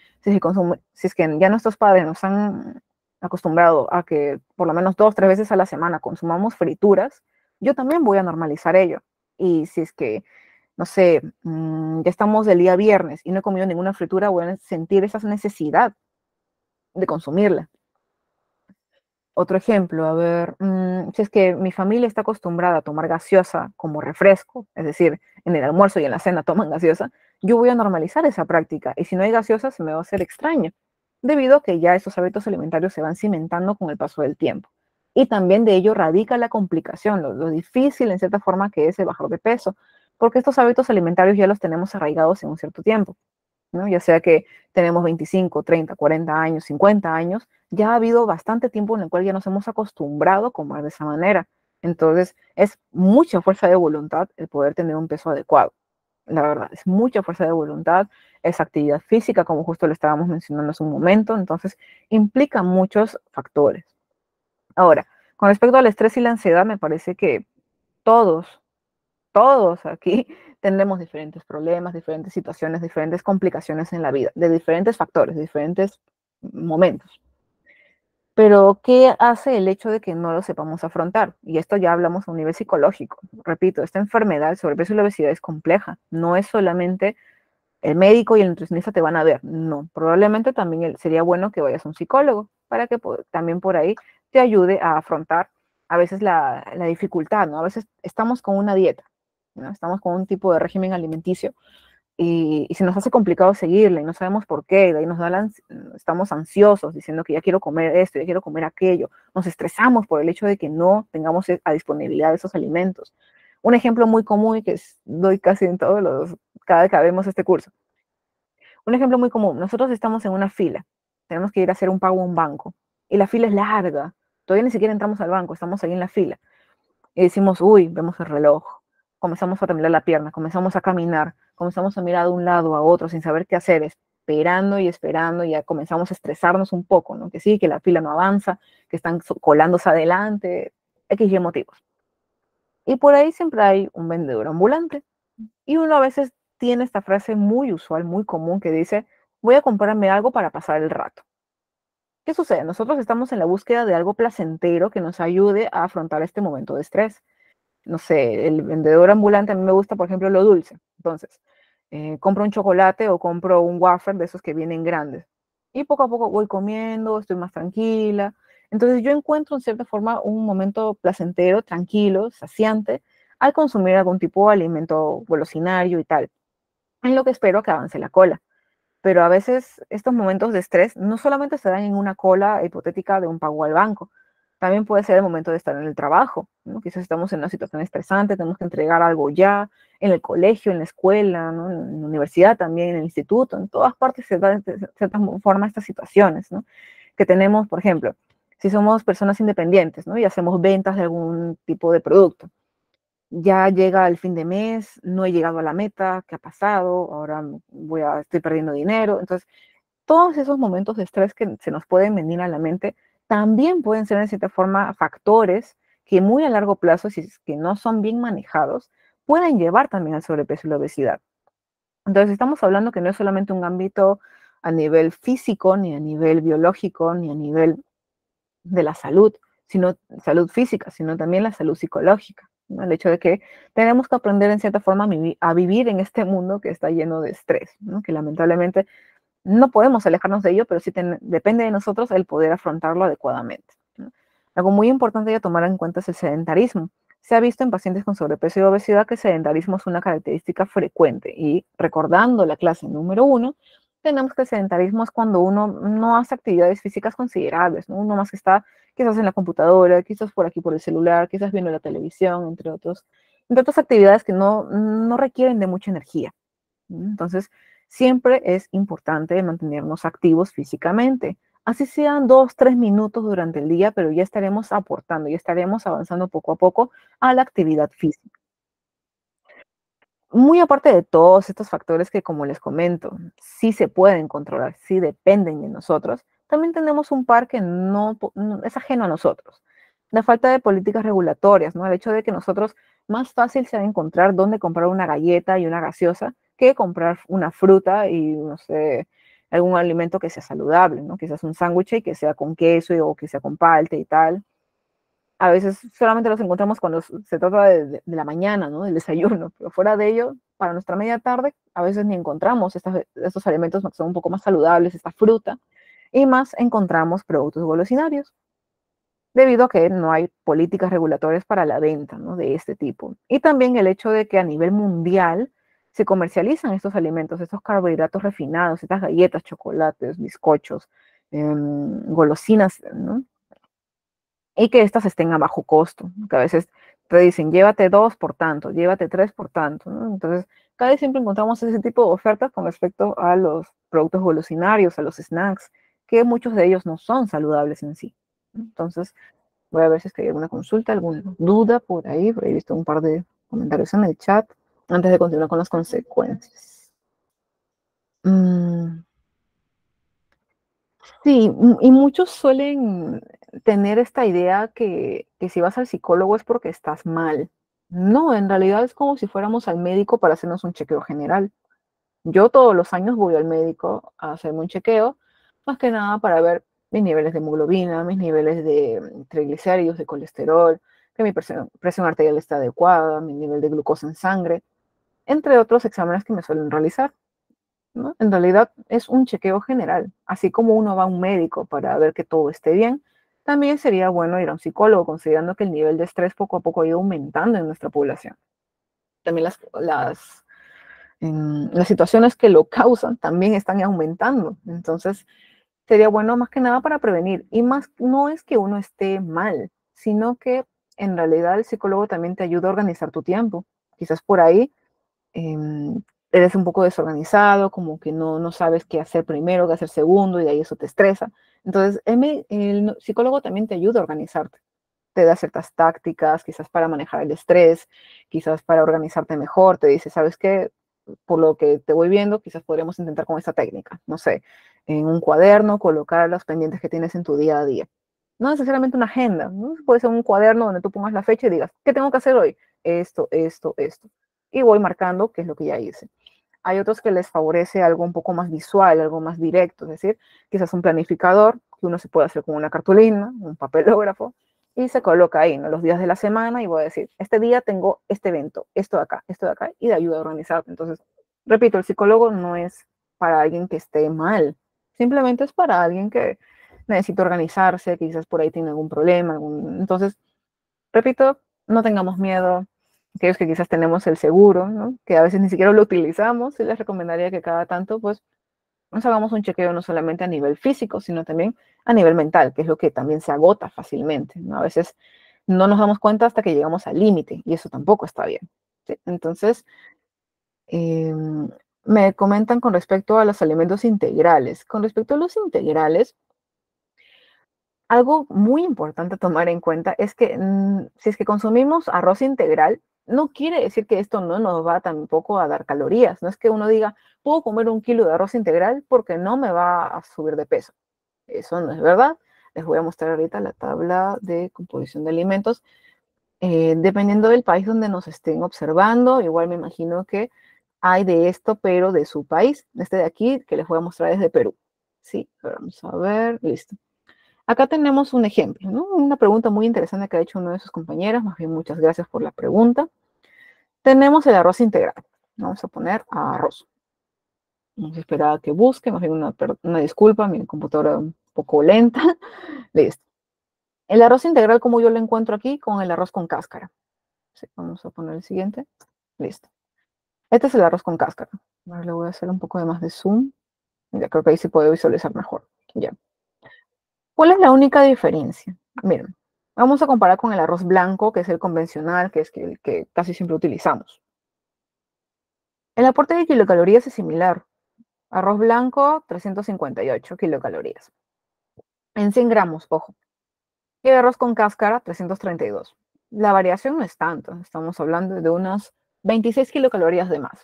Si es que ya nuestros padres nos han acostumbrado a que por lo menos 2, 3 veces a la semana consumamos frituras, yo también voy a normalizar ello. Y si es que, no sé, ya estamos del día viernes y no he comido ninguna fritura, voy a sentir esa necesidad de consumirla. Otro ejemplo, a ver, si es que mi familia está acostumbrada a tomar gaseosa como refresco, es decir, en el almuerzo y en la cena toman gaseosa, yo voy a normalizar esa práctica y si no hay gaseosa se me va a hacer extraño, debido a que ya esos hábitos alimentarios se van cimentando con el paso del tiempo. Y también de ello radica la complicación, lo difícil en cierta forma que es el bajar de peso, porque estos hábitos alimentarios ya los tenemos arraigados en un cierto tiempo, ¿no? Ya sea que tenemos 25, 30, 40 años, 50 años, ya ha habido bastante tiempo en el cual ya nos hemos acostumbrado a comer de esa manera. Entonces, es mucha fuerza de voluntad el poder tener un peso adecuado. La verdad, es mucha fuerza de voluntad, es actividad física, como justo le estábamos mencionando hace un momento, entonces implica muchos factores. Ahora, con respecto al estrés y la ansiedad, me parece que todos, todos aquí tendremos diferentes problemas, diferentes situaciones, diferentes complicaciones en la vida, de diferentes factores, de diferentes momentos. Pero, ¿qué hace el hecho de que no lo sepamos afrontar? Y esto ya hablamos a un nivel psicológico. Repito, esta enfermedad, el sobrepeso y la obesidad es compleja. No es solamente el médico y el nutricionista te van a ver. No, probablemente también sería bueno que vayas a un psicólogo para que también por ahí te ayude a afrontar a veces la dificultad, ¿no? A veces estamos con una dieta, ¿no? Estamos con un tipo de régimen alimenticio y se nos hace complicado seguirla y no sabemos por qué, y de ahí estamos ansiosos diciendo que ya quiero comer esto, ya quiero comer aquello, nos estresamos por el hecho de que no tengamos a disponibilidad esos alimentos. Un ejemplo muy común y que doy casi en cada vez que vemos este curso. Un ejemplo muy común, nosotros estamos en una fila, tenemos que ir a hacer un pago a un banco y la fila es larga, todavía ni siquiera entramos al banco, estamos ahí en la fila y decimos, uy, vemos el reloj, comenzamos a temblar la pierna, comenzamos a caminar, comenzamos a mirar de un lado a otro sin saber qué hacer, esperando y ya comenzamos a estresarnos un poco, ¿no? Que sí, que la fila no avanza, que están colándose adelante, X y motivos. Y por ahí siempre hay un vendedor ambulante. Y uno a veces tiene esta frase muy usual, muy común, que dice, voy a comprarme algo para pasar el rato. ¿Qué sucede? Nosotros estamos en la búsqueda de algo placentero que nos ayude a afrontar este momento de estrés. No sé, el vendedor ambulante, a mí me gusta, por ejemplo, lo dulce. Entonces, compro un chocolate o compro un wafer de esos que vienen grandes. Y poco a poco voy comiendo, estoy más tranquila. Entonces yo encuentro en cierta forma un momento placentero, tranquilo, saciante, al consumir algún tipo de alimento golosinario y tal, en lo que espero que avance la cola. Pero a veces estos momentos de estrés no solamente se dan en una cola hipotética de un pago al banco, también puede ser el momento de estar en el trabajo, ¿no? Quizás estamos en una situación estresante, tenemos que entregar algo ya, en el colegio, en la escuela, ¿no? En la universidad también, en el instituto, en todas partes se dan de cierta forma estas situaciones, ¿no? Que tenemos, por ejemplo, si somos personas independientes, ¿no? Y hacemos ventas de algún tipo de producto, ya llega el fin de mes, no he llegado a la meta, ¿qué ha pasado? Ahora estoy perdiendo dinero. Entonces, todos esos momentos de estrés que se nos pueden venir a la mente también pueden ser, de cierta forma, factores que muy a largo plazo, si es que no son bien manejados, pueden llevar también al sobrepeso y la obesidad. Entonces, estamos hablando que no es solamente un ámbito a nivel físico, ni a nivel biológico, ni a nivel de la salud, sino salud física, sino también la salud psicológica, ¿no? El hecho de que tenemos que aprender en cierta forma a vivir en este mundo que está lleno de estrés, ¿no? Que lamentablemente no podemos alejarnos de ello, pero sí depende de nosotros el poder afrontarlo adecuadamente, ¿no? Algo muy importante a tomar en cuenta es el sedentarismo. Se ha visto en pacientes con sobrepeso y obesidad que el sedentarismo es una característica frecuente y recordando la clase número 1, tenemos que el sedentarismo es cuando uno no hace actividades físicas considerables, ¿no? Uno más que está quizás en la computadora, quizás por aquí por el celular, quizás viendo la televisión, entre otras actividades que no requieren de mucha energía. Entonces, siempre es importante mantenernos activos físicamente. Así sean 2, 3 minutos durante el día, pero ya estaremos aportando, ya estaremos avanzando poco a poco a la actividad física. Muy aparte de todos estos factores que, como les comento, sí se pueden controlar, sí dependen de nosotros, también tenemos un par que no es ajeno a nosotros. La falta de políticas regulatorias, ¿no? El hecho de que nosotros más fácil sea encontrar dónde comprar una galleta y una gaseosa que comprar una fruta y, no sé, algún alimento que sea saludable, ¿no? Quizás un sándwich y que sea con queso o que sea con palta y tal. A veces solamente los encontramos cuando se trata de la mañana, ¿no? Del desayuno, pero fuera de ello, para nuestra media tarde, a veces ni encontramos estos alimentos que son un poco más saludables, esta fruta, y más encontramos productos golosinarios, debido a que no hay políticas regulatorias para la venta, ¿no? De este tipo. Y también el hecho de que a nivel mundial se comercializan estos alimentos, estos carbohidratos refinados, estas galletas, chocolates, bizcochos, golosinas, ¿no? Y que estas estén a bajo costo, que a veces te dicen, llévate 2 por tanto, llévate 3 por tanto, ¿no? Entonces, cada vez siempre encontramos ese tipo de ofertas con respecto a los productos volucinarios, a los snacks, que muchos de ellos no son saludables en sí. Entonces, voy a ver si es que hay alguna consulta, alguna duda por ahí he visto un par de comentarios en el chat, antes de continuar con las consecuencias. Sí, y muchos suelen tener esta idea que si vas al psicólogo es porque estás mal. No, en realidad es como si fuéramos al médico para hacernos un chequeo general. Yo todos los años voy al médico a hacerme un chequeo, más que nada para ver mis niveles de hemoglobina, mis niveles de triglicéridos, de colesterol, que mi presión arterial está adecuada, mi nivel de glucosa en sangre, entre otros exámenes que me suelen realizar, ¿no? En realidad es un chequeo general, así como uno va a un médico para ver que todo esté bien, también sería bueno ir a un psicólogo, considerando que el nivel de estrés poco a poco ha ido aumentando en nuestra población. También las situaciones que lo causan también están aumentando. Entonces, sería bueno más que nada para prevenir. Y más no es que uno esté mal, sino que en realidad el psicólogo también te ayuda a organizar tu tiempo. Quizás por ahí eres un poco desorganizado, como que no sabes qué hacer primero, qué hacer segundo, y de ahí eso te estresa. Entonces, el psicólogo también te ayuda a organizarte. Te da ciertas tácticas, quizás para manejar el estrés, quizás para organizarte mejor. Te dice, ¿sabes qué? Por lo que te voy viendo, quizás podríamos intentar con esta técnica. No sé, en un cuaderno, colocar los pendientes que tienes en tu día a día. No necesariamente una agenda, ¿no? Puede ser un cuaderno donde tú pongas la fecha y digas, ¿qué tengo que hacer hoy? Esto, esto, esto. Y voy marcando qué es lo que ya hice. Hay otros que les favorece algo un poco más visual, algo más directo, es decir, quizás un planificador que uno se puede hacer con una cartulina, un papelógrafo, y se coloca ahí, ¿no? Los días de la semana y voy a decir, este día tengo este evento, esto de acá, y de ayuda a organizarte. Entonces, repito, el psicólogo no es para alguien que esté mal, simplemente es para alguien que necesita organizarse, que quizás por ahí tiene algún problema. Entonces, repito, no tengamos miedo, aquellos que quizás tenemos el seguro, ¿no? Que a veces ni siquiera lo utilizamos, y les recomendaría que cada tanto, pues, nos hagamos un chequeo no solamente a nivel físico, sino también a nivel mental, que es lo que también se agota fácilmente, ¿no? A veces no nos damos cuenta hasta que llegamos al límite, y eso tampoco está bien, ¿sí? Entonces, eh, me comentan con respecto a los alimentos integrales. Con respecto a los integrales, algo muy importante a tomar en cuenta es que si es que consumimos arroz integral, no quiere decir que esto no nos va tampoco a dar calorías. No es que uno diga, puedo comer 1 kilo de arroz integral porque no me va a subir de peso. Eso no es verdad. Les voy a mostrar ahorita la tabla de composición de alimentos. Dependiendo del país donde nos estén observando, igual me imagino que hay de esto, pero de su país. Este de aquí, que les voy a mostrar, es de Perú. Sí, vamos a ver, listo. Acá tenemos un ejemplo, ¿no? Una pregunta muy interesante que ha hecho uno de sus compañeros. Más bien, muchas gracias por la pregunta. Tenemos el arroz integral. Vamos a poner arroz. Vamos a esperar a que busque. Más bien, una disculpa, mi computadora un poco lenta. Listo. El arroz integral, como yo lo encuentro aquí, con el arroz con cáscara. Sí, vamos a poner el siguiente. Listo. Este es el arroz con cáscara. Ahora le voy a hacer un poco de más de zoom. Ya creo que ahí se puede visualizar mejor. Ya. ¿Cuál es la única diferencia? Miren, vamos a comparar con el arroz blanco, que es el convencional, que es el que casi siempre utilizamos. El aporte de kilocalorías es similar. Arroz blanco, 358 kilocalorías. En 100 gramos, ojo. Y el arroz con cáscara, 332. La variación no es tanto. Estamos hablando de unas 26 kilocalorías de más.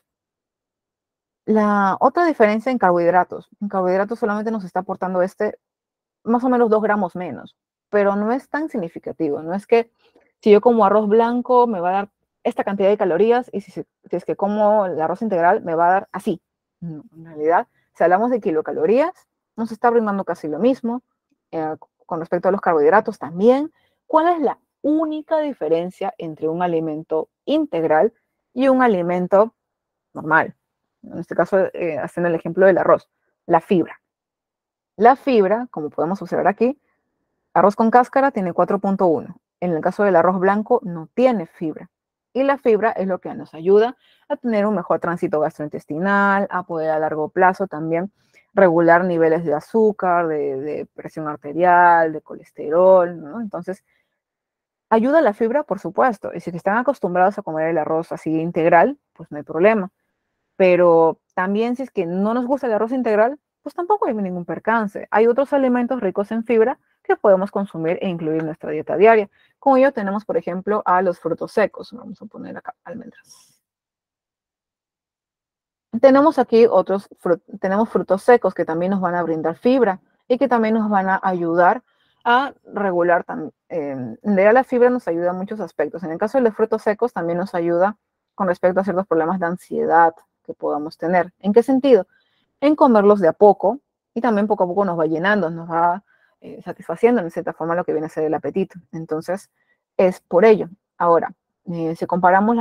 La otra diferencia en carbohidratos. En carbohidratos solamente nos está aportando más o menos 2 gramos menos, pero no es tan significativo. No es que si yo como arroz blanco me va a dar esta cantidad de calorías y si es que como el arroz integral me va a dar así. No, en realidad, si hablamos de kilocalorías, nos está brindando casi lo mismo. Con respecto a los carbohidratos también. ¿Cuál es la única diferencia entre un alimento integral y un alimento normal? En este caso, haciendo el ejemplo del arroz, la fibra. La fibra, como podemos observar aquí, arroz con cáscara tiene 4.1. En el caso del arroz blanco no tiene fibra. Y la fibra es lo que nos ayuda a tener un mejor tránsito gastrointestinal, a poder a largo plazo también regular niveles de azúcar, de presión arterial, de colesterol, ¿no? Entonces, ¿Ayuda la fibra? Por supuesto. Y si están acostumbrados a comer el arroz así integral, pues no hay problema. Pero también si es que no nos gusta el arroz integral, pues tampoco hay ningún percance. Hay otros alimentos ricos en fibra que podemos consumir e incluir en nuestra dieta diaria. Con ello tenemos, por ejemplo, a los frutos secos. Vamos a poner acá almendras. Tenemos aquí tenemos frutos secos que también nos van a brindar fibra y que también nos van a ayudar a regular. En realidad la fibra nos ayuda en muchos aspectos. En el caso de los frutos secos también nos ayuda con respecto a ciertos problemas de ansiedad que podamos tener. ¿En qué sentido? En comerlos de a poco y también poco a poco nos va llenando, nos va satisfaciendo en cierta forma lo que viene a ser el apetito. Entonces, es por ello. Ahora, si comparamos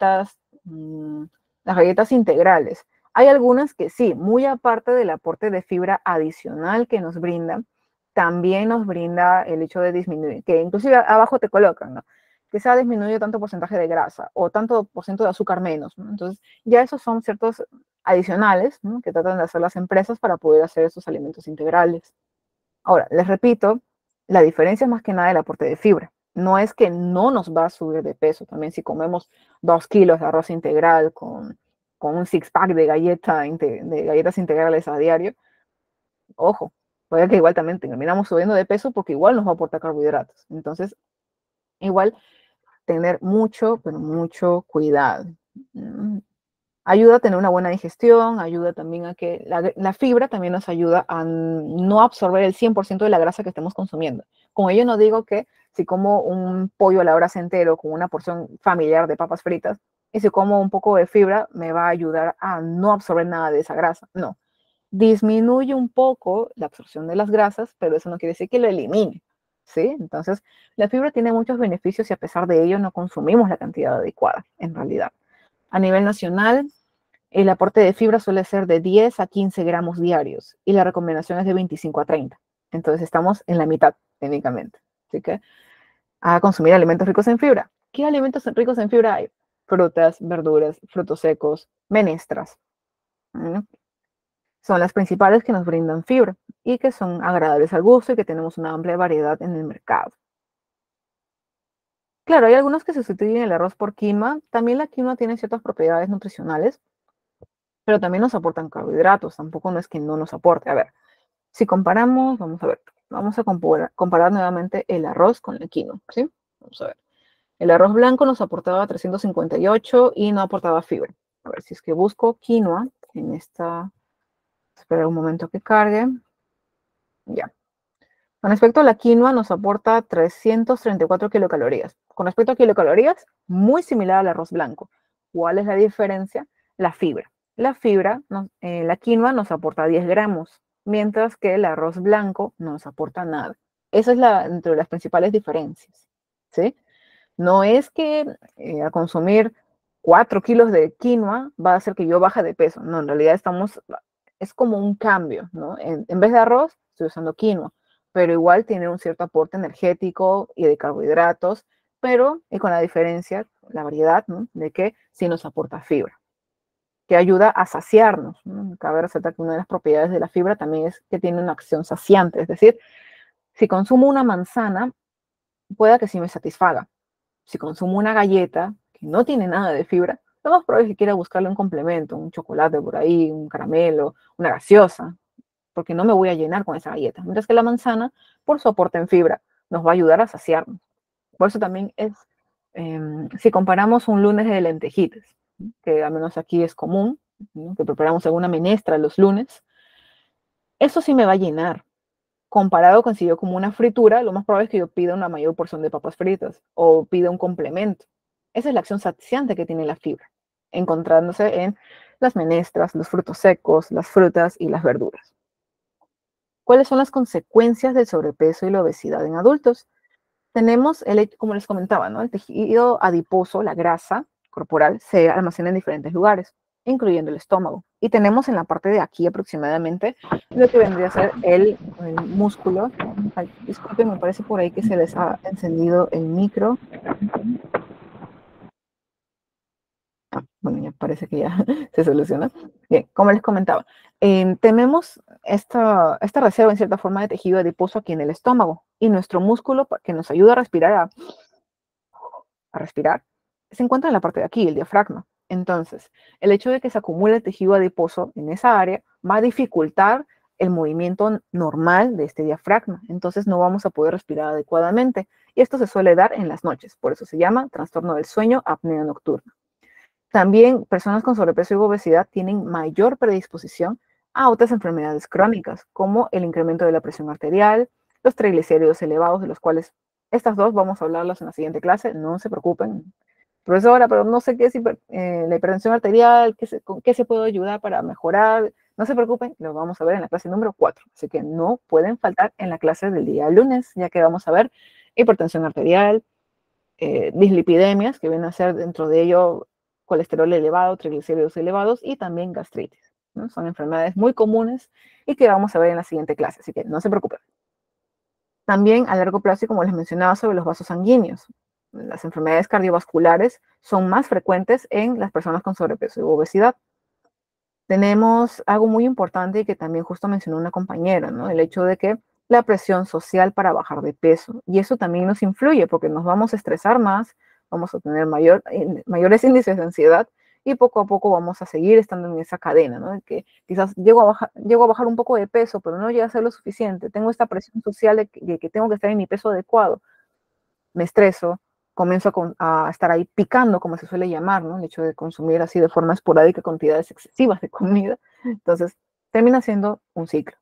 las galletas integrales, hay algunas que sí, muy aparte del aporte de fibra adicional que nos brindan, también nos brinda el hecho de disminuir, que inclusive abajo te colocan, ¿no? Que se ha disminuido tanto porcentaje de grasa o tanto por ciento de azúcar menos, ¿no? Entonces, ya esos son ciertos adicionales, ¿no? Que tratan de hacer las empresas para poder hacer esos alimentos integrales. Ahora, les repito, la diferencia es más que nada el aporte de fibra. No es que no nos va a subir de peso. También si comemos 2 kilos de arroz integral con un six-pack de galletas integrales a diario, ojo, puede que igual también terminamos subiendo de peso porque igual nos va a aportar carbohidratos. Entonces, igual tener mucho, pero mucho cuidado. Ayuda a tener una buena digestión, ayuda también a que la fibra también nos ayuda a no absorber el 100% de la grasa que estemos consumiendo. Con ello no digo que si como un pollo a la brasa entero con una porción familiar de papas fritas y si como un poco de fibra me va a ayudar a no absorber nada de esa grasa. No, disminuye un poco la absorción de las grasas, pero eso no quiere decir que lo elimine, ¿sí? Entonces, la fibra tiene muchos beneficios y a pesar de ello no consumimos la cantidad adecuada, en realidad. A nivel nacional, el aporte de fibra suele ser de 10 a 15 gramos diarios y la recomendación es de 25 a 30. Entonces estamos en la mitad, técnicamente. Así que a consumir alimentos ricos en fibra. ¿Qué alimentos ricos en fibra hay? Frutas, verduras, frutos secos, menestras. Son las principales que nos brindan fibra y que son agradables al gusto y que tenemos una amplia variedad en el mercado. Claro, hay algunos que sustituyen el arroz por quinoa. También la quinoa tiene ciertas propiedades nutricionales, pero también nos aportan carbohidratos. Tampoco no es que no nos aporte. A ver, si comparamos, vamos a comparar nuevamente el arroz con la quinoa, ¿sí? Vamos a ver. El arroz blanco nos aportaba 358 y no aportaba fibra. A ver, si es que busco quinoa en esta... Espera un momento que cargue. Ya. Con respecto a la quinoa, nos aporta 334 kilocalorías. Con respecto a kilocalorías, muy similar al arroz blanco. ¿Cuál es la diferencia? La fibra. La quinoa nos aporta 10 gramos, mientras que el arroz blanco no nos aporta nada. Esa es entre las principales diferencias, ¿sí? No es que a consumir 4 kilos de quinoa va a hacer que yo baje de peso. No, en realidad es como un cambio, ¿no? En vez de arroz, estoy usando quinoa, pero igual tiene un cierto aporte energético y de carbohidratos, pero y con la diferencia, la variedad, ¿no? De que sí nos aporta fibra, que ayuda a saciarnos, ¿no? Cabe resaltar que una de las propiedades de la fibra también es que tiene una acción saciante, es decir, si consumo una manzana, pueda que sí me satisfaga. Si consumo una galleta que no tiene nada de fibra, lo más probable es que quiera buscarle un complemento, un chocolate por ahí, un caramelo, una gaseosa, porque no me voy a llenar con esa galleta. Mientras que la manzana, por su aporte en fibra, nos va a ayudar a saciarnos. Por eso también si comparamos un lunes de lentejitas, que al menos aquí es común, ¿no? Que preparamos alguna menestra los lunes, eso sí me va a llenar. Comparado con si yo como una fritura, lo más probable es que yo pida una mayor porción de papas fritas o pida un complemento. Esa es la acción saciante que tiene la fibra, encontrándose en las menestras, los frutos secos, las frutas y las verduras. ¿Cuáles son las consecuencias del sobrepeso y la obesidad en adultos? Tenemos, como les comentaba, ¿no? El tejido adiposo, la grasa corporal, se almacena en diferentes lugares, incluyendo el estómago. Y tenemos en la parte de aquí aproximadamente lo que vendría a ser el músculo. Ay, disculpen, me parece por ahí que se les ha encendido el micro. Bueno, ya parece que ya se soluciona. Bien, como les comentaba, tenemos esta reserva en cierta forma de tejido adiposo aquí en el estómago y nuestro músculo que nos ayuda a respirar, a respirar, se encuentra en la parte de aquí, el diafragma. Entonces, el hecho de que se acumule tejido adiposo en esa área va a dificultar el movimiento normal de este diafragma. Entonces no vamos a poder respirar adecuadamente. Y esto se suele dar en las noches. Por eso se llama trastorno del sueño, apnea nocturna. También personas con sobrepeso y obesidad tienen mayor predisposición a otras enfermedades crónicas, como el incremento de la presión arterial, los triglicéridos elevados, de los cuales estas dos vamos a hablarlas en la siguiente clase, no se preocupen. Profesora, pero no sé qué es la hipertensión arterial, con qué se puede ayudar para mejorar. No se preocupen, lo vamos a ver en la clase número 4. Así que no pueden faltar en la clase del día lunes, ya que vamos a ver hipertensión arterial, dislipidemias, que vienen a ser dentro de ello colesterol elevado, triglicéridos elevados y también gastritis, ¿no? Son enfermedades muy comunes y que vamos a ver en la siguiente clase, así que no se preocupen. También a largo plazo, como les mencionaba, sobre los vasos sanguíneos. Las enfermedades cardiovasculares son más frecuentes en las personas con sobrepeso y obesidad. Tenemos algo muy importante y que también justo mencionó una compañera, ¿no? El hecho de que la presión social para bajar de peso. Y eso también nos influye porque nos vamos a estresar más, vamos a tener mayores índices de ansiedad y poco a poco vamos a seguir estando en esa cadena, ¿no? De que quizás llego a bajar un poco de peso, pero no llega a ser lo suficiente. Tengo esta presión social de que tengo que estar en mi peso adecuado. Me estreso, comienzo a estar ahí picando, como se suele llamar, ¿no? El hecho de consumir así de forma esporádica cantidades excesivas de comida. Entonces, termina siendo un ciclo.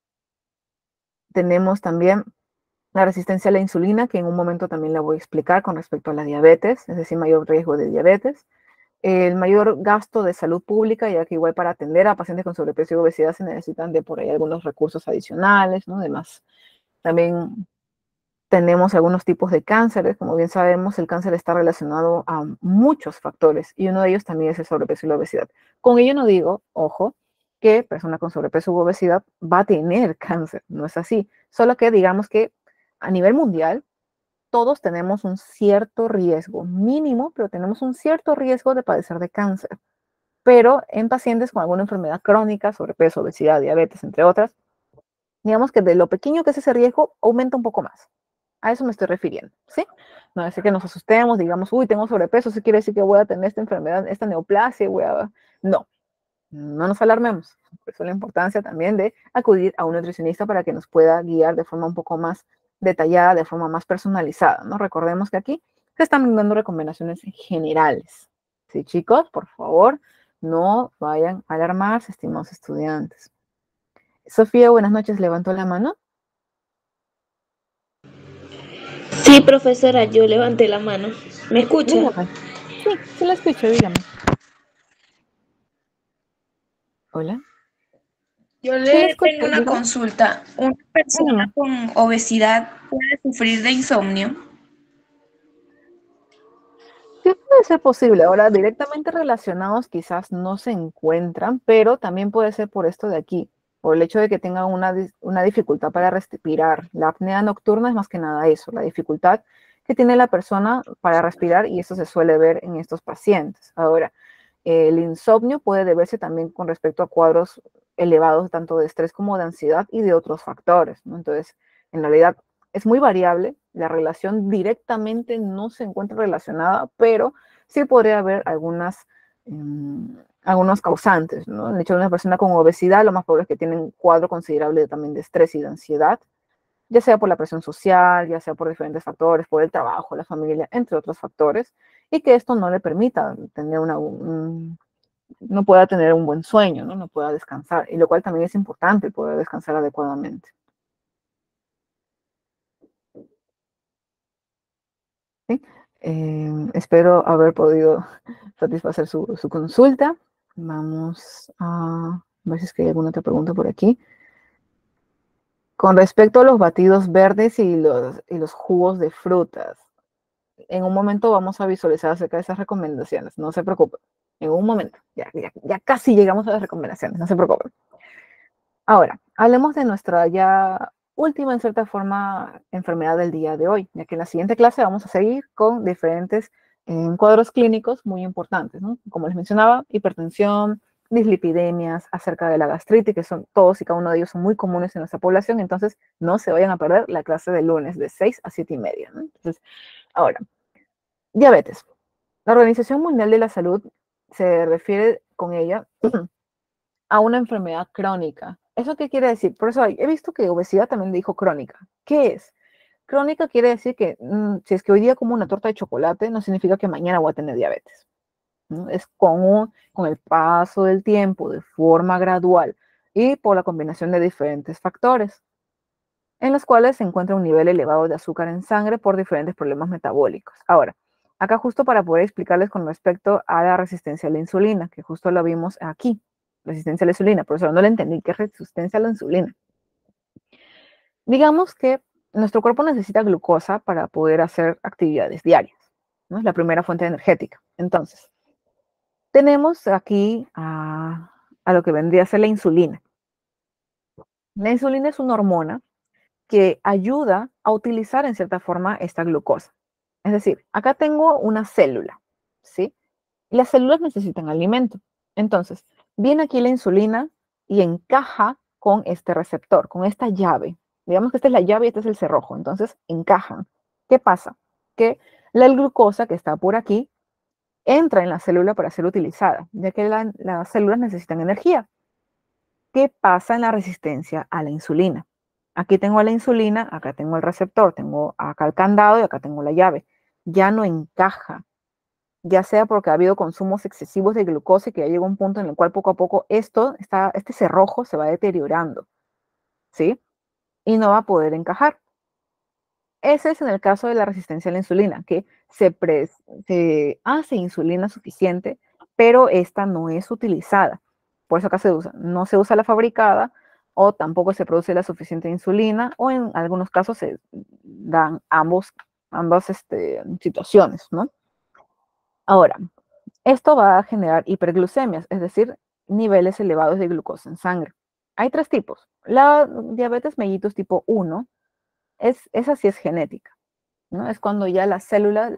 Tenemos también la resistencia a la insulina, que en un momento también la voy a explicar con respecto a la diabetes, es decir, mayor riesgo de diabetes. El mayor gasto de salud pública, ya que igual para atender a pacientes con sobrepeso y obesidad se necesitan de por ahí algunos recursos adicionales, ¿no? Además, también tenemos algunos tipos de cánceres. Como bien sabemos, el cáncer está relacionado a muchos factores y uno de ellos también es el sobrepeso y la obesidad. Con ello no digo, ojo, que persona con sobrepeso u obesidad va a tener cáncer, no es así. Solo que digamos que a nivel mundial todos tenemos un cierto riesgo mínimo, pero tenemos un cierto riesgo de padecer de cáncer. Pero en pacientes con alguna enfermedad crónica, sobrepeso, obesidad, diabetes, entre otras, digamos que de lo pequeño que es ese riesgo, aumenta un poco más. A eso me estoy refiriendo, ¿sí? No es que nos asustemos, digamos, uy, tengo sobrepeso, eso quiere decir que voy a tener esta enfermedad, esta neoplasia, No, no nos alarmemos. Por eso la importancia también de acudir a un nutricionista para que nos pueda guiar de forma un poco más detallada, de forma más personalizada, ¿no? Recordemos que aquí se están dando recomendaciones generales. Sí, chicos, por favor, no vayan a alarmarse, estimados estudiantes. Sofía, buenas noches, levantó la mano.
Sí, profesora, yo levanté la mano. ¿Me escucha?
Dígame. Sí, sí la escucho, dígame. Hola.
Yo
Sí la
le
escucho,
tengo una
dígame.
consulta. ¿Una persona
Dígame.
con obesidad puede sufrir de insomnio?
Sí puede ser posible. Ahora, directamente relacionados quizás no se encuentran, pero también puede ser por esto de aquí, por el hecho de que tengan una dificultad para respirar. La apnea nocturna es más que nada eso, la dificultad que tiene la persona para respirar y eso se suele ver en estos pacientes. Ahora, el insomnio puede deberse también con respecto a cuadros elevados tanto de estrés como de ansiedad y de otros factores, ¿no? Entonces, en realidad es muy variable, la relación directamente no se encuentra relacionada, pero sí podría haber algunos causantes, ¿no? De hecho, una persona con obesidad, lo más probable es que tiene un cuadro considerable también de estrés y de ansiedad, ya sea por la presión social, ya sea por diferentes factores, por el trabajo, la familia, entre otros factores, y que esto no le permita tener no pueda tener un buen sueño, ¿no? No pueda descansar, y lo cual también es importante, poder descansar adecuadamente. ¿Sí? Espero haber podido satisfacer su consulta. Vamos a ver si es que hay alguna otra pregunta por aquí. Con respecto a los batidos verdes y los jugos de frutas, en un momento vamos a visualizar acerca de esas recomendaciones, no se preocupen. En un momento, ya casi llegamos a las recomendaciones, no se preocupen. Ahora, hablemos de nuestra ya última, en cierta forma, enfermedad del día de hoy, ya que en la siguiente clase vamos a seguir con diferentes cuadros clínicos muy importantes, ¿no? Como les mencionaba, hipertensión, dislipidemias, acerca de la gastritis, que son todos y cada uno de ellos son muy comunes en nuestra población, entonces no se vayan a perder la clase del lunes de 6 a 7:30, ¿no? Entonces, ahora, Diabetes. La Organización Mundial de la Salud se refiere con ella a una enfermedad crónica. ¿Eso qué quiere decir? Por eso he visto que obesidad también dijo crónica. ¿Qué es? Crónica quiere decir que si es que hoy día como una torta de chocolate, no significa que mañana voy a tener diabetes, ¿no? Es con el paso del tiempo, de forma gradual y por la combinación de diferentes factores, en los cuales se encuentra un nivel elevado de azúcar en sangre por diferentes problemas metabólicos. Ahora, acá justo para poder explicarles con respecto a la resistencia a la insulina, que justo lo vimos aquí, resistencia a la insulina, por eso no le entendí qué es resistencia a la insulina. Digamos que nuestro cuerpo necesita glucosa para poder hacer actividades diarias, ¿no? Es la primera fuente energética. Entonces, tenemos aquí a lo que vendría a ser la insulina. La insulina es una hormona que ayuda a utilizar en cierta forma esta glucosa. Es decir, acá tengo una célula, ¿sí? Y las células necesitan alimento. Entonces, viene aquí la insulina y encaja con este receptor, con esta llave. Digamos que esta es la llave y este es el cerrojo. Entonces, encajan. ¿Qué pasa? Que la glucosa que está por aquí entra en la célula para ser utilizada, ya que las células necesitan energía. ¿Qué pasa en la resistencia a la insulina? Aquí tengo la insulina, acá tengo el receptor, tengo acá el candado y acá tengo la llave. Ya no encaja, ya sea porque ha habido consumos excesivos de glucosa y que ya llegó un punto en el cual poco a poco este cerrojo se va deteriorando, ¿sí? Y no va a poder encajar. Ese es en el caso de la resistencia a la insulina, que se hace insulina suficiente, pero esta no es utilizada. Por eso acá no se usa la fabricada o tampoco se produce la suficiente insulina o en algunos casos se dan ambas situaciones, ¿no? Ahora, esto va a generar hiperglucemias, es decir, niveles elevados de glucosa en sangre. Hay tres tipos. La diabetes mellitus tipo 1, esa sí es genética, ¿no? Es cuando ya las células,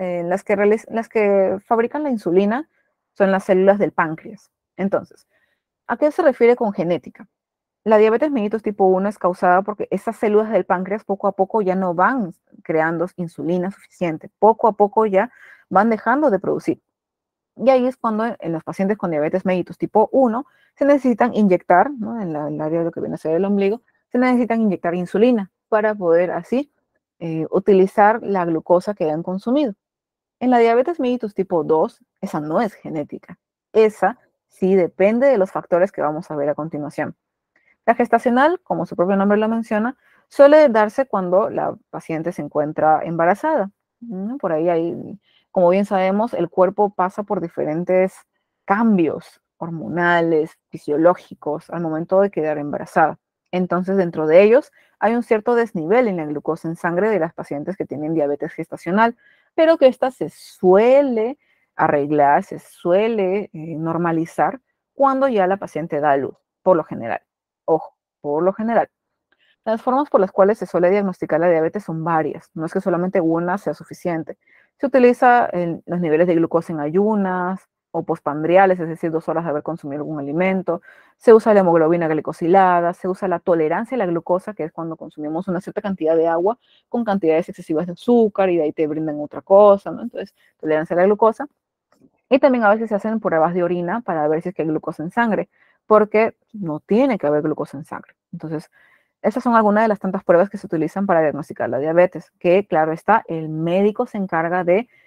las que fabrican la insulina, son las células del páncreas. Entonces, ¿a qué se refiere con genética? La diabetes mellitus tipo 1 es causada porque esas células del páncreas poco a poco ya no van creando insulina suficiente, poco a poco ya van dejando de producir. Y ahí es cuando en los pacientes con diabetes mellitus tipo 1 se necesitan inyectar, ¿no? En el área de lo que viene a ser el ombligo, se necesitan inyectar insulina para poder así utilizar la glucosa que han consumido. En la diabetes mellitus tipo 2, esa no es genética. Esa sí depende de los factores que vamos a ver a continuación. La gestacional, como su propio nombre lo menciona, suele darse cuando la paciente se encuentra embarazada. Por ahí hay, como bien sabemos, el cuerpo pasa por diferentes cambios hormonales, fisiológicos, al momento de quedar embarazada. Entonces, dentro de ellos, hay un cierto desnivel en la glucosa en sangre de las pacientes que tienen diabetes gestacional, pero que esta se suele arreglar, se suele normalizar cuando ya la paciente da a luz, por lo general. Ojo, por lo general. Las formas por las cuales se suele diagnosticar la diabetes son varias, no es que solamente una sea suficiente. Se utiliza los niveles de glucosa en ayunas o postpandriales, es decir, 2 horas de haber consumido algún alimento. Se usa la hemoglobina glicosilada, se usa la tolerancia a la glucosa, que es cuando consumimos una cierta cantidad de agua con cantidades excesivas de azúcar y de ahí te brindan otra cosa, ¿no? Entonces, tolerancia a la glucosa. Y también a veces se hacen pruebas de orina para ver si es que hay glucosa en sangre, porque no tiene que haber glucosa en sangre. Entonces, esas son algunas de las tantas pruebas que se utilizan para diagnosticar la diabetes, que claro está, el médico se encarga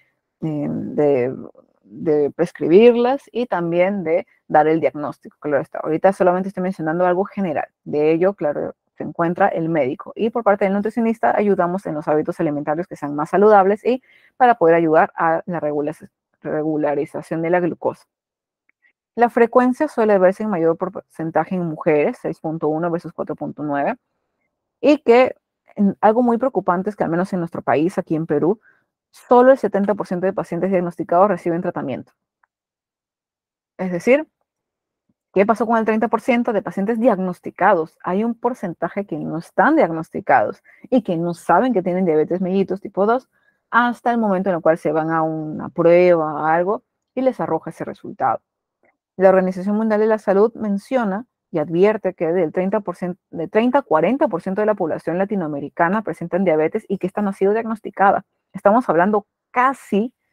de prescribirlas y también de dar el diagnóstico, claro está. Ahorita solamente estoy mencionando algo general. De ello, claro, se encuentra el médico. Y por parte del nutricionista ayudamos en los hábitos alimentarios que sean más saludables y para poder ayudar a la regularización de la glucosa. La frecuencia suele verse en mayor porcentaje en mujeres, 6.1 versus 4.9, y que algo muy preocupante es que al menos en nuestro país, aquí en Perú, solo el 70% de pacientes diagnosticados reciben tratamiento. Es decir, ¿qué pasó con el 30% de pacientes diagnosticados? Hay un porcentaje que no están diagnosticados y que no saben que tienen diabetes mellitus tipo 2 hasta el momento en el cual se van a una prueba o algo y les arroja ese resultado. La Organización Mundial de la Salud menciona y advierte que del 30 a 40% de la población latinoamericana presentan diabetes y que esta no ha sido diagnosticada. Estamos hablando casi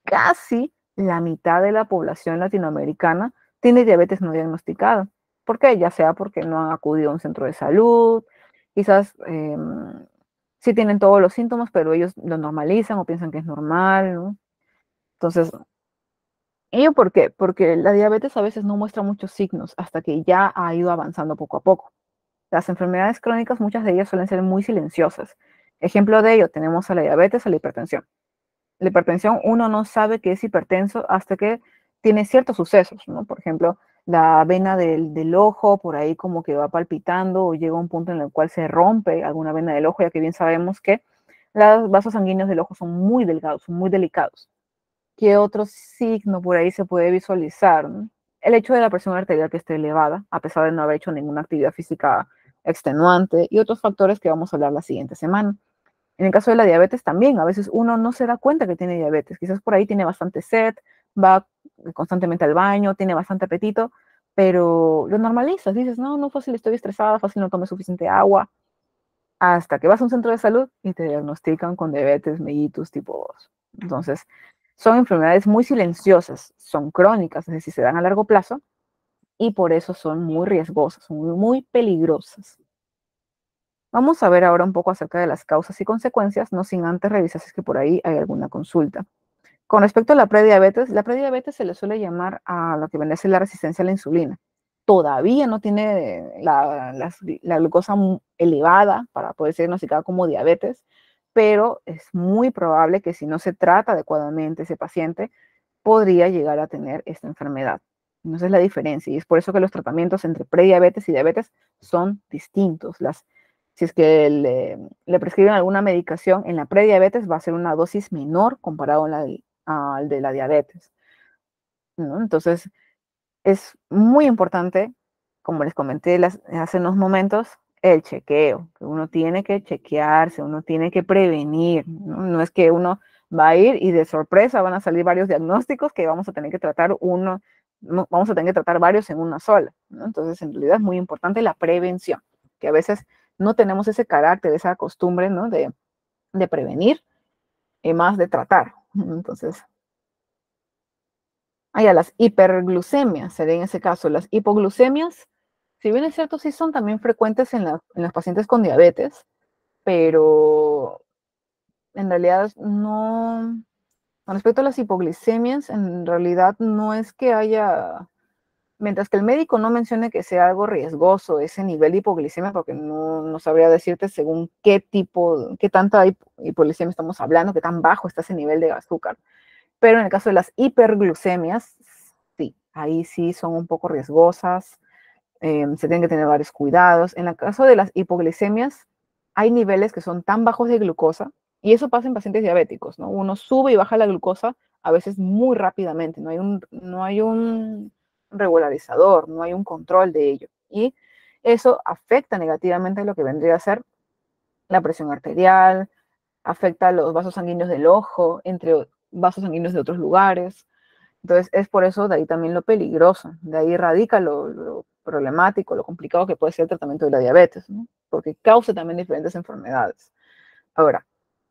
casi la mitad de la población latinoamericana tiene diabetes no diagnosticada. ¿Por qué? Ya sea porque no han acudido a un centro de salud, quizás sí tienen todos los síntomas, pero ellos lo normalizan o piensan que es normal, ¿no? Entonces, ¿ello por qué? Porque la diabetes a veces no muestra muchos signos hasta que ya ha ido avanzando poco a poco. Las enfermedades crónicas, muchas de ellas suelen ser muy silenciosas. Ejemplo de ello, tenemos a la diabetes, a la hipertensión. La hipertensión, uno no sabe que es hipertenso hasta que tiene ciertos sucesos, ¿no? Por ejemplo, la vena del ojo por ahí como que va palpitando o llega a un punto en el cual se rompe alguna vena del ojo, ya que bien sabemos que los vasos sanguíneos del ojo son muy delgados, son muy delicados. ¿Qué otro signo por ahí se puede visualizar, ¿no? El hecho de la presión arterial que esté elevada, a pesar de no haber hecho ninguna actividad física extenuante, y otros factores que vamos a hablar la siguiente semana. En el caso de la diabetes también, a veces uno no se da cuenta que tiene diabetes. Quizás por ahí tiene bastante sed, va constantemente al baño, tiene bastante apetito, pero lo normalizas. Dices, no, no fácil, estoy estresada, fácil, no tomé suficiente agua. Hasta que vas a un centro de salud y te diagnostican con diabetes mellitus tipo 2. Entonces, son enfermedades muy silenciosas, son crónicas, es decir, se dan a largo plazo y por eso son muy riesgosas, son muy peligrosas. Vamos a ver ahora un poco acerca de las causas y consecuencias, no sin antes revisar si es que por ahí hay alguna consulta. Con respecto a la prediabetes se le suele llamar a lo que viene a ser la resistencia a la insulina. Todavía no tiene la glucosa elevada para poder ser diagnosticada como diabetes, pero es muy probable que si no se trata adecuadamente ese paciente, podría llegar a tener esta enfermedad. Esa es la diferencia y es por eso que los tratamientos entre prediabetes y diabetes son distintos. Si es que le prescriben alguna medicación en la prediabetes, va a ser una dosis menor comparado al de la diabetes, ¿no? Entonces, es muy importante, como les comenté hace unos momentos, el chequeo, que uno tiene que chequearse, uno tiene que prevenir, ¿no? No es que uno va a ir y de sorpresa van a salir varios diagnósticos que vamos a tener que tratar vamos a tener que tratar varios en una sola, ¿no? Entonces, en realidad es muy importante la prevención, que a veces no tenemos ese carácter, esa costumbre, ¿no? de prevenir y más de tratar. Entonces, a las hiperglucemias, sería en ese caso. Las hipoglucemias, si bien es cierto, sí son también frecuentes en los pacientes con diabetes, pero en realidad no, con respecto a las hipoglucemias, en realidad no es que haya, mientras que el médico no mencione que sea algo riesgoso ese nivel de hipoglicemia, porque no sabría decirte según qué tanta hipoglicemia estamos hablando, qué tan bajo está ese nivel de azúcar. Pero en el caso de las hiperglucemias, sí, ahí sí son un poco riesgosas, se tienen que tener varios cuidados. En el caso de las hipoglicemias, hay niveles que son tan bajos de glucosa, y eso pasa en pacientes diabéticos, ¿no? Uno sube y baja la glucosa a veces muy rápidamente, no hay un regularizador, no hay un control de ello. Y eso afecta negativamente lo que vendría a ser la presión arterial, afecta a los vasos sanguíneos del ojo, entre vasos sanguíneos de otros lugares. Entonces, es por eso de ahí también lo peligroso, de ahí radica lo problemático, lo complicado que puede ser el tratamiento de la diabetes, ¿no? Porque causa también diferentes enfermedades. Ahora,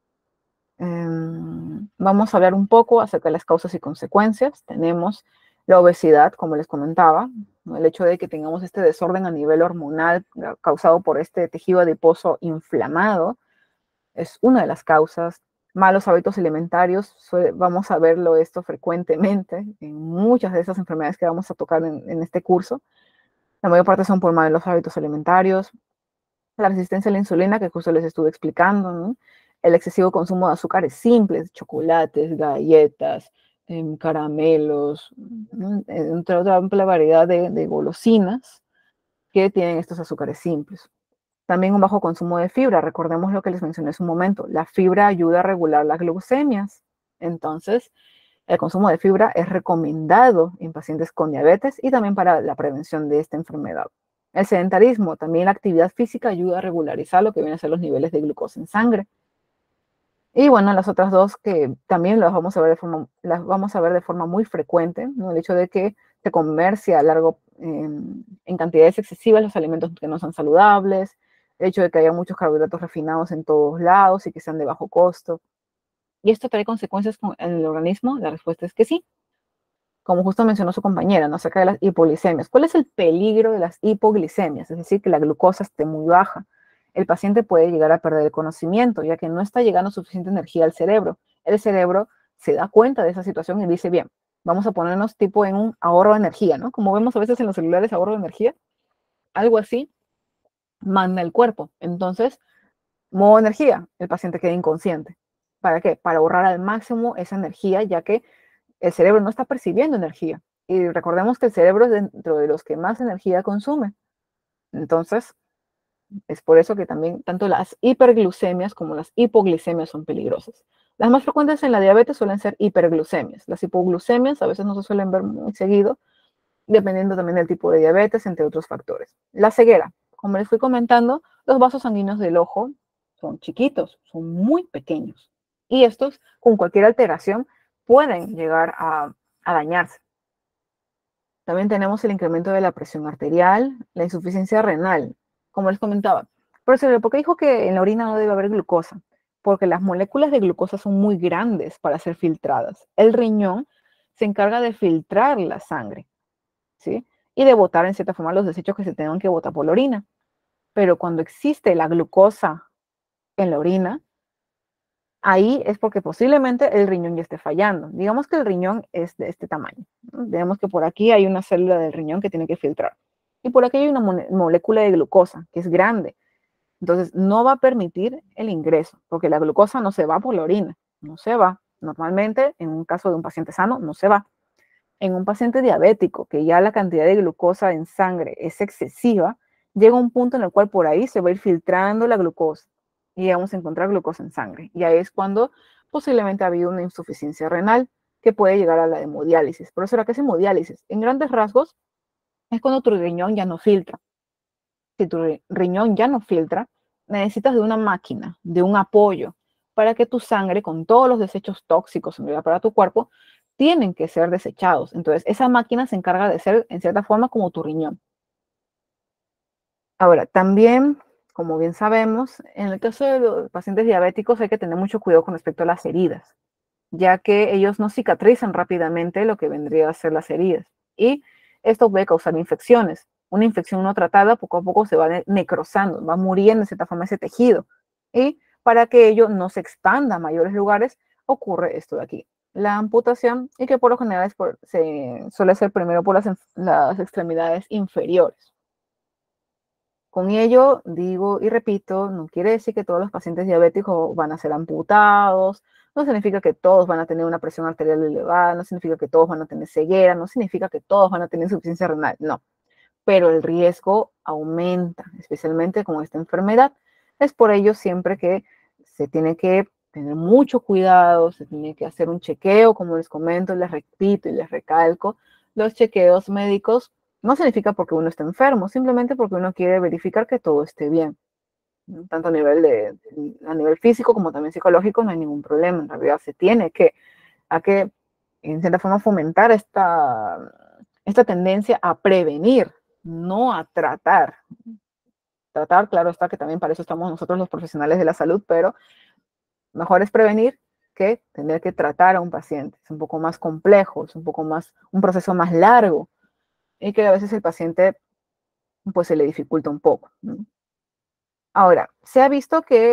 vamos a hablar un poco acerca de las causas y consecuencias. Tenemos la obesidad, como les comentaba, ¿no? El hecho de que tengamos este desorden a nivel hormonal causado por este tejido adiposo inflamado es una de las causas. Malos hábitos alimentarios, vamos a verlo esto frecuentemente en muchas de esas enfermedades que vamos a tocar en este curso. La mayor parte son por malos hábitos alimentarios. La resistencia a la insulina, que justo les estuve explicando, ¿no? El excesivo consumo de azúcares simples, chocolates, galletas, caramelos, ¿no? Entre otra amplia variedad de golosinas que tienen estos azúcares simples. También un bajo consumo de fibra. Recordemos lo que les mencioné hace un momento. La fibra ayuda a regular las glucemias. Entonces, el consumo de fibra es recomendado en pacientes con diabetes y también para la prevención de esta enfermedad. El sedentarismo, también la actividad física ayuda a regularizar lo que vienen a ser los niveles de glucosa en sangre. Y bueno, las otras dos que también las vamos a ver de forma muy frecuente, ¿no? El hecho de que se comercia en cantidades excesivas los alimentos que no son saludables, el hecho de que haya muchos carbohidratos refinados en todos lados y que sean de bajo costo. ¿Y esto trae consecuencias en el organismo? La respuesta es que sí. Como justo mencionó su compañera, ¿no? Acerca de las hipoglicemias. ¿Cuál es el peligro de las hipoglicemias? Es decir, que la glucosa esté muy baja. El paciente puede llegar a perder el conocimiento, ya que no está llegando suficiente energía al cerebro. El cerebro se da cuenta de esa situación y dice, bien, vamos a ponernos tipo en un ahorro de energía, ¿no? Como vemos a veces en los celulares, ahorro de energía, algo así, manda el cuerpo. Entonces, modo energía, el paciente queda inconsciente. ¿Para qué? Para ahorrar al máximo esa energía, ya que el cerebro no está percibiendo energía. Y recordemos que el cerebro es dentro de los que más energía consume. Entonces, es por eso que también tanto las hiperglucemias como las hipoglicemias son peligrosas. Las más frecuentes en la diabetes suelen ser hiperglucemias. Las hipoglucemias a veces no se suelen ver muy seguido, dependiendo también del tipo de diabetes, entre otros factores. La ceguera. Como les fui comentando, los vasos sanguíneos del ojo son chiquitos, son muy pequeños. Y estos, con cualquier alteración, pueden llegar a dañarse. También tenemos el incremento de la presión arterial, la insuficiencia renal, como les comentaba. Profesor, ¿por qué dijo que en la orina no debe haber glucosa? Porque las moléculas de glucosa son muy grandes para ser filtradas. El riñón se encarga de filtrar la sangre, ¿sí? Y de botar en cierta forma los desechos que se tengan que botar por la orina. Pero cuando existe la glucosa en la orina, ahí es porque posiblemente el riñón ya esté fallando. Digamos que el riñón es de este tamaño, ¿no? Digamos que por aquí hay una célula del riñón que tiene que filtrar. Y por aquí hay una molécula de glucosa que es grande. Entonces no va a permitir el ingreso, porque la glucosa no se va por la orina, no se va. Normalmente, en un caso de un paciente sano, no se va. En un paciente diabético, que ya la cantidad de glucosa en sangre es excesiva, llega un punto en el cual por ahí se va a ir filtrando la glucosa y vamos a encontrar glucosa en sangre. Y ahí es cuando posiblemente ha habido una insuficiencia renal que puede llegar a la hemodiálisis. Por eso era que es hemodiálisis. En grandes rasgos, es cuando tu riñón ya no filtra. Si tu riñón ya no filtra, necesitas de una máquina, de un apoyo, para que tu sangre, con todos los desechos tóxicos en realidad para tu cuerpo, tienen que ser desechados. Entonces, esa máquina se encarga de ser, en cierta forma, como tu riñón. Ahora, también, como bien sabemos, en el caso de los pacientes diabéticos hay que tener mucho cuidado con respecto a las heridas, ya que ellos no cicatrizan rápidamente lo que vendría a ser las heridas. Y esto puede causar infecciones. Una infección no tratada poco a poco se va necrosando, va muriendo de cierta forma ese tejido. Y para que ello no se expanda a mayores lugares, ocurre esto de aquí. La amputación, y que por lo general se suele hacer primero por las extremidades inferiores. Con ello, digo y repito, no quiere decir que todos los pacientes diabéticos van a ser amputados, no significa que todos van a tener una presión arterial elevada, no significa que todos van a tener ceguera, no significa que todos van a tener insuficiencia renal, no. Pero el riesgo aumenta, especialmente con esta enfermedad. Es por ello siempre que se tiene que tener mucho cuidado, se tiene que hacer un chequeo, como les comento, les repito y les recalco, los chequeos médicos no significa porque uno está enfermo, simplemente porque uno quiere verificar que todo esté bien. ¿No? Tanto a nivel físico como también psicológico no hay ningún problema. En realidad se tiene que en cierta forma, fomentar esta tendencia a prevenir, no a tratar. Tratar, claro está que también para eso estamos nosotros los profesionales de la salud, pero mejor es prevenir que tener que tratar a un paciente. Es un poco más complejo, es un proceso más largo y que a veces el paciente pues se le dificulta un poco, ¿no? Ahora, se ha visto que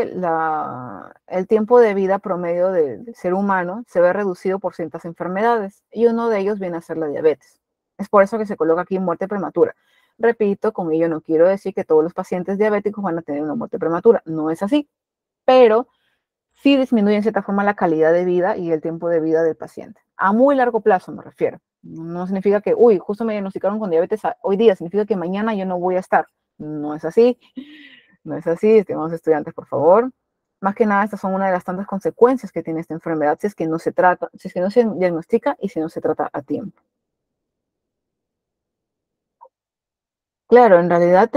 el tiempo de vida promedio del ser humano se ve reducido por ciertas enfermedades y uno de ellos viene a ser la diabetes. Es por eso que se coloca aquí muerte prematura. Repito, con ello no quiero decir que todos los pacientes diabéticos van a tener una muerte prematura, no es así, pero sí disminuye en cierta forma la calidad de vida y el tiempo de vida del paciente. A muy largo plazo me refiero. No significa que, uy, justo me diagnosticaron con diabetes hoy día, significa que mañana yo no voy a estar. No es así. No es así, estimados estudiantes, por favor. Más que nada, estas son una de las tantas consecuencias que tiene esta enfermedad si es que no se trata, si es que no se diagnostica y si no se trata a tiempo. Claro, en realidad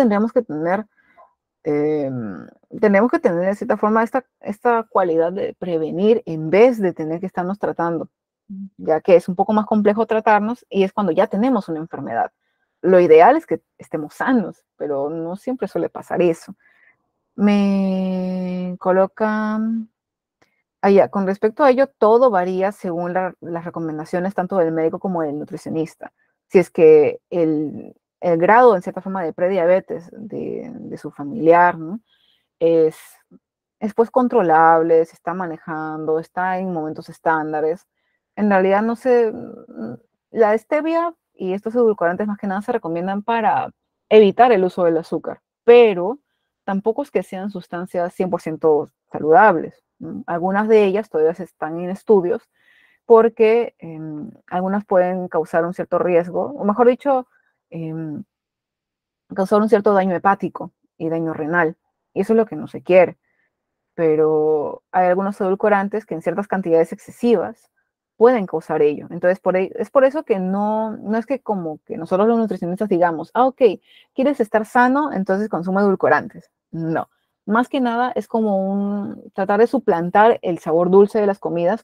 eh, tenemos que tener de cierta forma esta cualidad de prevenir en vez de tener que estarnos tratando, ya que es un poco más complejo tratarnos y es cuando ya tenemos una enfermedad. Lo ideal es que estemos sanos, pero no siempre suele pasar eso. Me colocan Con respecto a ello, todo varía según las recomendaciones tanto del médico como del nutricionista. Si es que el grado, en cierta forma, de prediabetes de su familiar, ¿no? es, es pues controlable, se está manejando, está en momentos estándares. En realidad no sé, la stevia y estos edulcorantes más que nada se recomiendan para evitar el uso del azúcar, pero tampoco es que sean sustancias 100% saludables. Algunas de ellas todavía están en estudios porque algunas pueden causar un cierto riesgo, o mejor dicho, em, causar un cierto daño hepático y daño renal. Y eso es lo que no se quiere. Pero hay algunos edulcorantes que en ciertas cantidades excesivas pueden causar ello. Entonces, es por eso que no es que como que nosotros los nutricionistas digamos, ok, quieres estar sano, entonces consume edulcorantes. No. Más que nada es como tratar de suplantar el sabor dulce de las comidas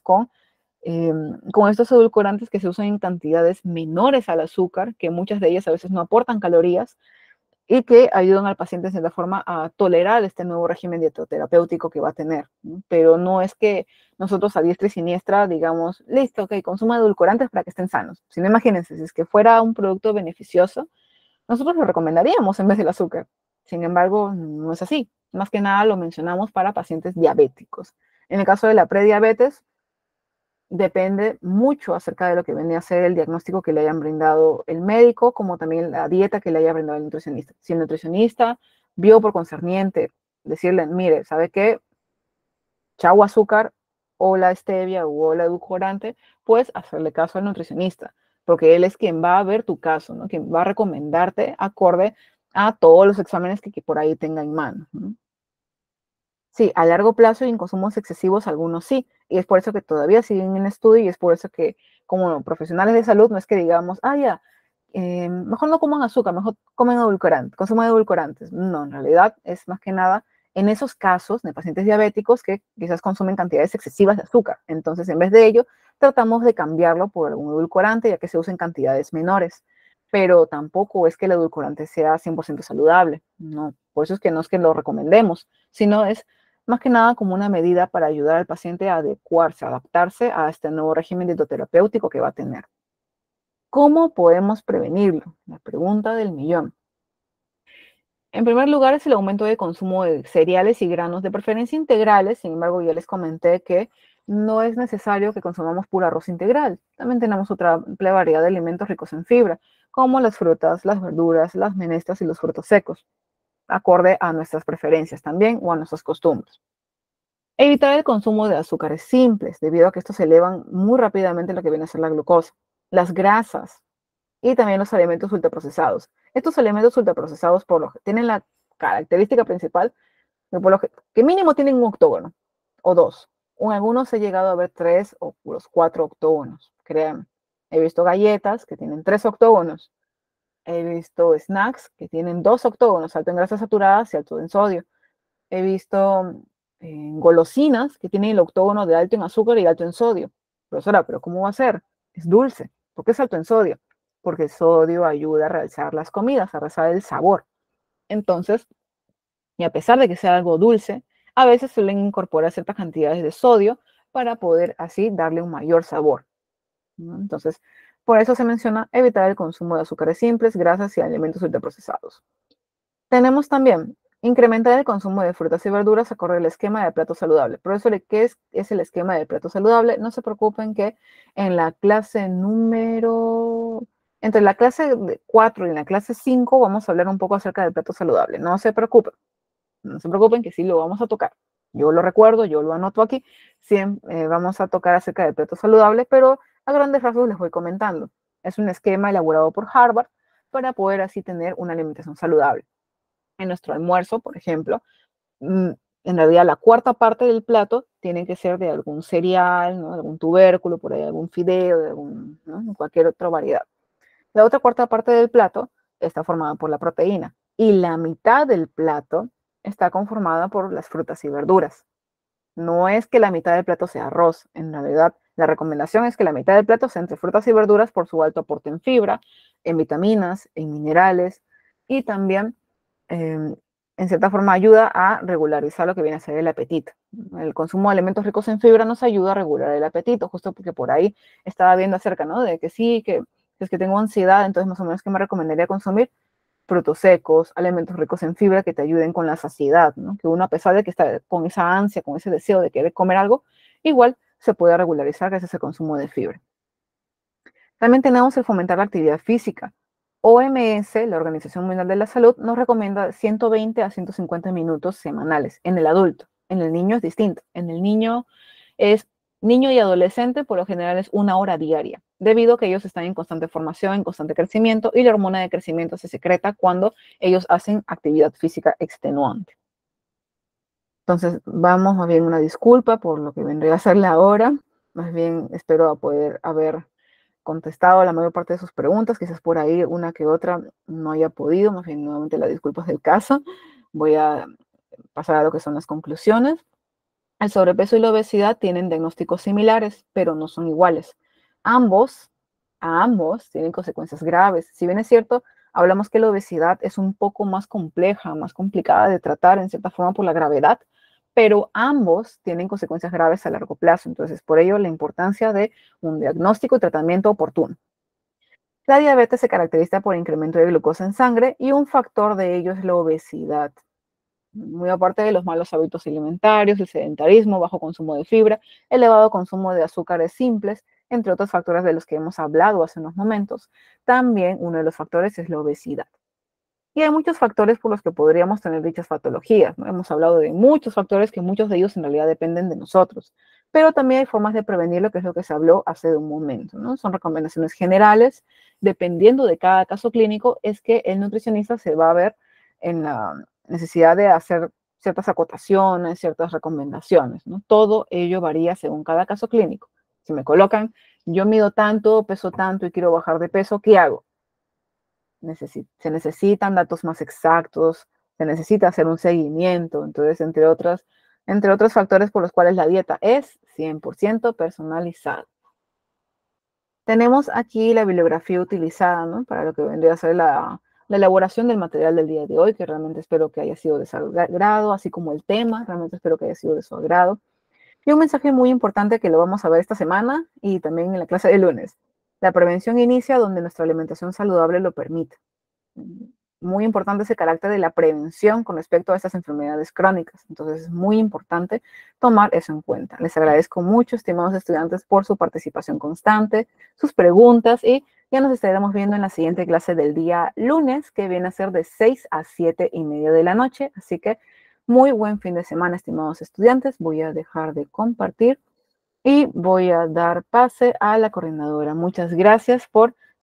con estos edulcorantes que se usan en cantidades menores al azúcar, que muchas de ellas a veces no aportan calorías, y que ayudan al paciente, de cierta forma, a tolerar este nuevo régimen dietoterapéutico que va a tener, ¿no? Pero no es que nosotros a diestra y siniestra digamos, listo, ok, consuma edulcorantes para que estén sanos. Si no, imagínense, si es que fuera un producto beneficioso, nosotros lo recomendaríamos en vez del azúcar. Sin embargo, no es así. Más que nada lo mencionamos para pacientes diabéticos. En el caso de la prediabetes, depende mucho acerca de lo que viene a ser el diagnóstico que le hayan brindado el médico, como también la dieta que le haya brindado el nutricionista. Si el nutricionista vio por concerniente decirle, mire, ¿sabe qué? Chau azúcar o la stevia o la edulcorante, pues hacerle caso al nutricionista, porque él es quien va a ver tu caso, ¿no? Quien va a recomendarte acorde a todos los exámenes que por ahí tenga en mano, ¿no? Sí, a largo plazo y en consumos excesivos algunos sí, y es por eso que todavía siguen en estudio y es por eso que como profesionales de salud no es que digamos, ya, mejor no coman azúcar, mejor comen edulcorantes, consuman edulcorantes. No, en realidad es más que nada en esos casos de pacientes diabéticos que quizás consumen cantidades excesivas de azúcar. Entonces, en vez de ello, tratamos de cambiarlo por algún edulcorante ya que se usa en cantidades menores. Pero tampoco es que el edulcorante sea 100% saludable, no. Por eso es que no es que lo recomendemos, sino es más que nada como una medida para ayudar al paciente a adecuarse, a adaptarse a este nuevo régimen dietoterapéutico que va a tener. ¿Cómo podemos prevenirlo? La pregunta del millón. En primer lugar es el aumento de consumo de cereales y granos, de preferencia integrales. Sin embargo, ya les comenté que no es necesario que consumamos puro arroz integral. También tenemos otra amplia variedad de alimentos ricos en fibra, como las frutas, las verduras, las menestras y los frutos secos, acorde a nuestras preferencias también o a nuestras costumbres. Evitar el consumo de azúcares simples, debido a que estos elevan muy rápidamente lo que viene a ser la glucosa, las grasas y también los alimentos ultraprocesados. Estos alimentos ultraprocesados tienen la característica principal de que mínimo tienen un octógono o dos. O en algunos he llegado a ver 3 o los 4 octógonos, créanme. He visto galletas que tienen 3 octógonos. He visto snacks que tienen 2 octógonos, alto en grasas saturadas y alto en sodio. He visto golosinas que tienen el octógono de alto en azúcar y alto en sodio. Profesora, ¿pero cómo va a ser? Es dulce. ¿Por qué es alto en sodio? Porque el sodio ayuda a realzar las comidas, a realzar el sabor. Entonces, y a pesar de que sea algo dulce, a veces suelen incorporar ciertas cantidades de sodio para poder así darle un mayor sabor, ¿no? Entonces, por eso se menciona evitar el consumo de azúcares simples, grasas y alimentos ultraprocesados. Tenemos también incrementar el consumo de frutas y verduras acorde al esquema de plato saludable. Profesor, ¿qué es el esquema de plato saludable? No se preocupen que en la clase entre la clase 4 y la clase 5 vamos a hablar un poco acerca del plato saludable. No se preocupen que sí lo vamos a tocar. Yo lo recuerdo, yo lo anoto aquí. Siempre vamos a tocar acerca del plato saludable, pero a grandes rasgos les voy comentando. Es un esquema elaborado por Harvard para poder así tener una alimentación saludable. En nuestro almuerzo, por ejemplo, en realidad la cuarta parte del plato tiene que ser de algún cereal, ¿no? Algún tubérculo, por ahí algún fideo, ¿no? Cualquier otra variedad. La otra cuarta parte del plato está formada por la proteína y la mitad del plato está conformada por las frutas y verduras. No es que la mitad del plato sea arroz, en realidad la recomendación es que la mitad del plato sea entre frutas y verduras por su alto aporte en fibra, en vitaminas, en minerales y también en cierta forma ayuda a regularizar lo que viene a ser el apetito. El consumo de alimentos ricos en fibra nos ayuda a regular el apetito, justo porque por ahí estaba viendo acerca, ¿no? De que sí, que es que tengo ansiedad, entonces más o menos que me recomendaría consumir frutos secos, alimentos ricos en fibra que te ayuden con la saciedad, ¿no? Que uno, a pesar de que está con esa ansia, con ese deseo de querer comer algo, igual se puede regularizar gracias al consumo de fibra. También tenemos el fomentar la actividad física. OMS, la Organización Mundial de la Salud, nos recomienda 120 a 150 minutos semanales en el adulto. En el niño es distinto. En el niño y adolescente, por lo general es 1 hora diaria, debido a que ellos están en constante formación, en constante crecimiento, y la hormona de crecimiento se secreta cuando ellos hacen actividad física extenuante. Entonces, vamos, más bien una disculpa por lo que vendría a ser la hora. Más bien espero poder haber contestado la mayor parte de sus preguntas, quizás por ahí una que otra no haya podido, más bien nuevamente las disculpas del caso. Voy a pasar a lo que son las conclusiones. El sobrepeso y la obesidad tienen diagnósticos similares, pero no son iguales. A ambos tienen consecuencias graves. Si bien es cierto, hablamos que la obesidad es un poco más compleja, más complicada de tratar en cierta forma por la gravedad, pero ambos tienen consecuencias graves a largo plazo. Entonces, por ello, la importancia de un diagnóstico y tratamiento oportuno. La diabetes se caracteriza por incremento de glucosa en sangre y un factor de ello es la obesidad. Muy aparte de los malos hábitos alimentarios, el sedentarismo, bajo consumo de fibra, elevado consumo de azúcares simples, entre otros factores de los que hemos hablado hace unos momentos, también uno de los factores es la obesidad. Y hay muchos factores por los que podríamos tener dichas patologías, ¿no? Hemos hablado de muchos factores que muchos de ellos en realidad dependen de nosotros, pero también hay formas de prevenirlo, que es lo que se habló hace un momento, ¿no? Son recomendaciones generales, dependiendo de cada caso clínico, es que el nutricionista se va a ver en la necesidad de hacer ciertas acotaciones, ciertas recomendaciones, ¿no? Todo ello varía según cada caso clínico. Si me colocan, yo mido tanto, peso tanto y quiero bajar de peso, ¿qué hago? Se necesitan datos más exactos, se necesita hacer un seguimiento, entonces, entre otros factores por los cuales la dieta es 100% personalizada. Tenemos aquí la bibliografía utilizada, ¿no? Para lo que vendría a ser la elaboración del material del día de hoy, que realmente espero que haya sido de su agrado, así como el tema, realmente espero que haya sido de su agrado. Y un mensaje muy importante que lo vamos a ver esta semana y también en la clase de lunes. La prevención inicia donde nuestra alimentación saludable lo permite. Muy importante ese carácter de la prevención con respecto a estas enfermedades crónicas. Entonces es muy importante tomar eso en cuenta. Les agradezco mucho, estimados estudiantes, por su participación constante, sus preguntas, y ya nos estaremos viendo en la siguiente clase del día lunes, que viene a ser de 6 a 7:30 de la noche. Así que muy buen fin de semana, estimados estudiantes. Voy a dejar de compartir y voy a dar pase a la coordinadora. Muchas gracias por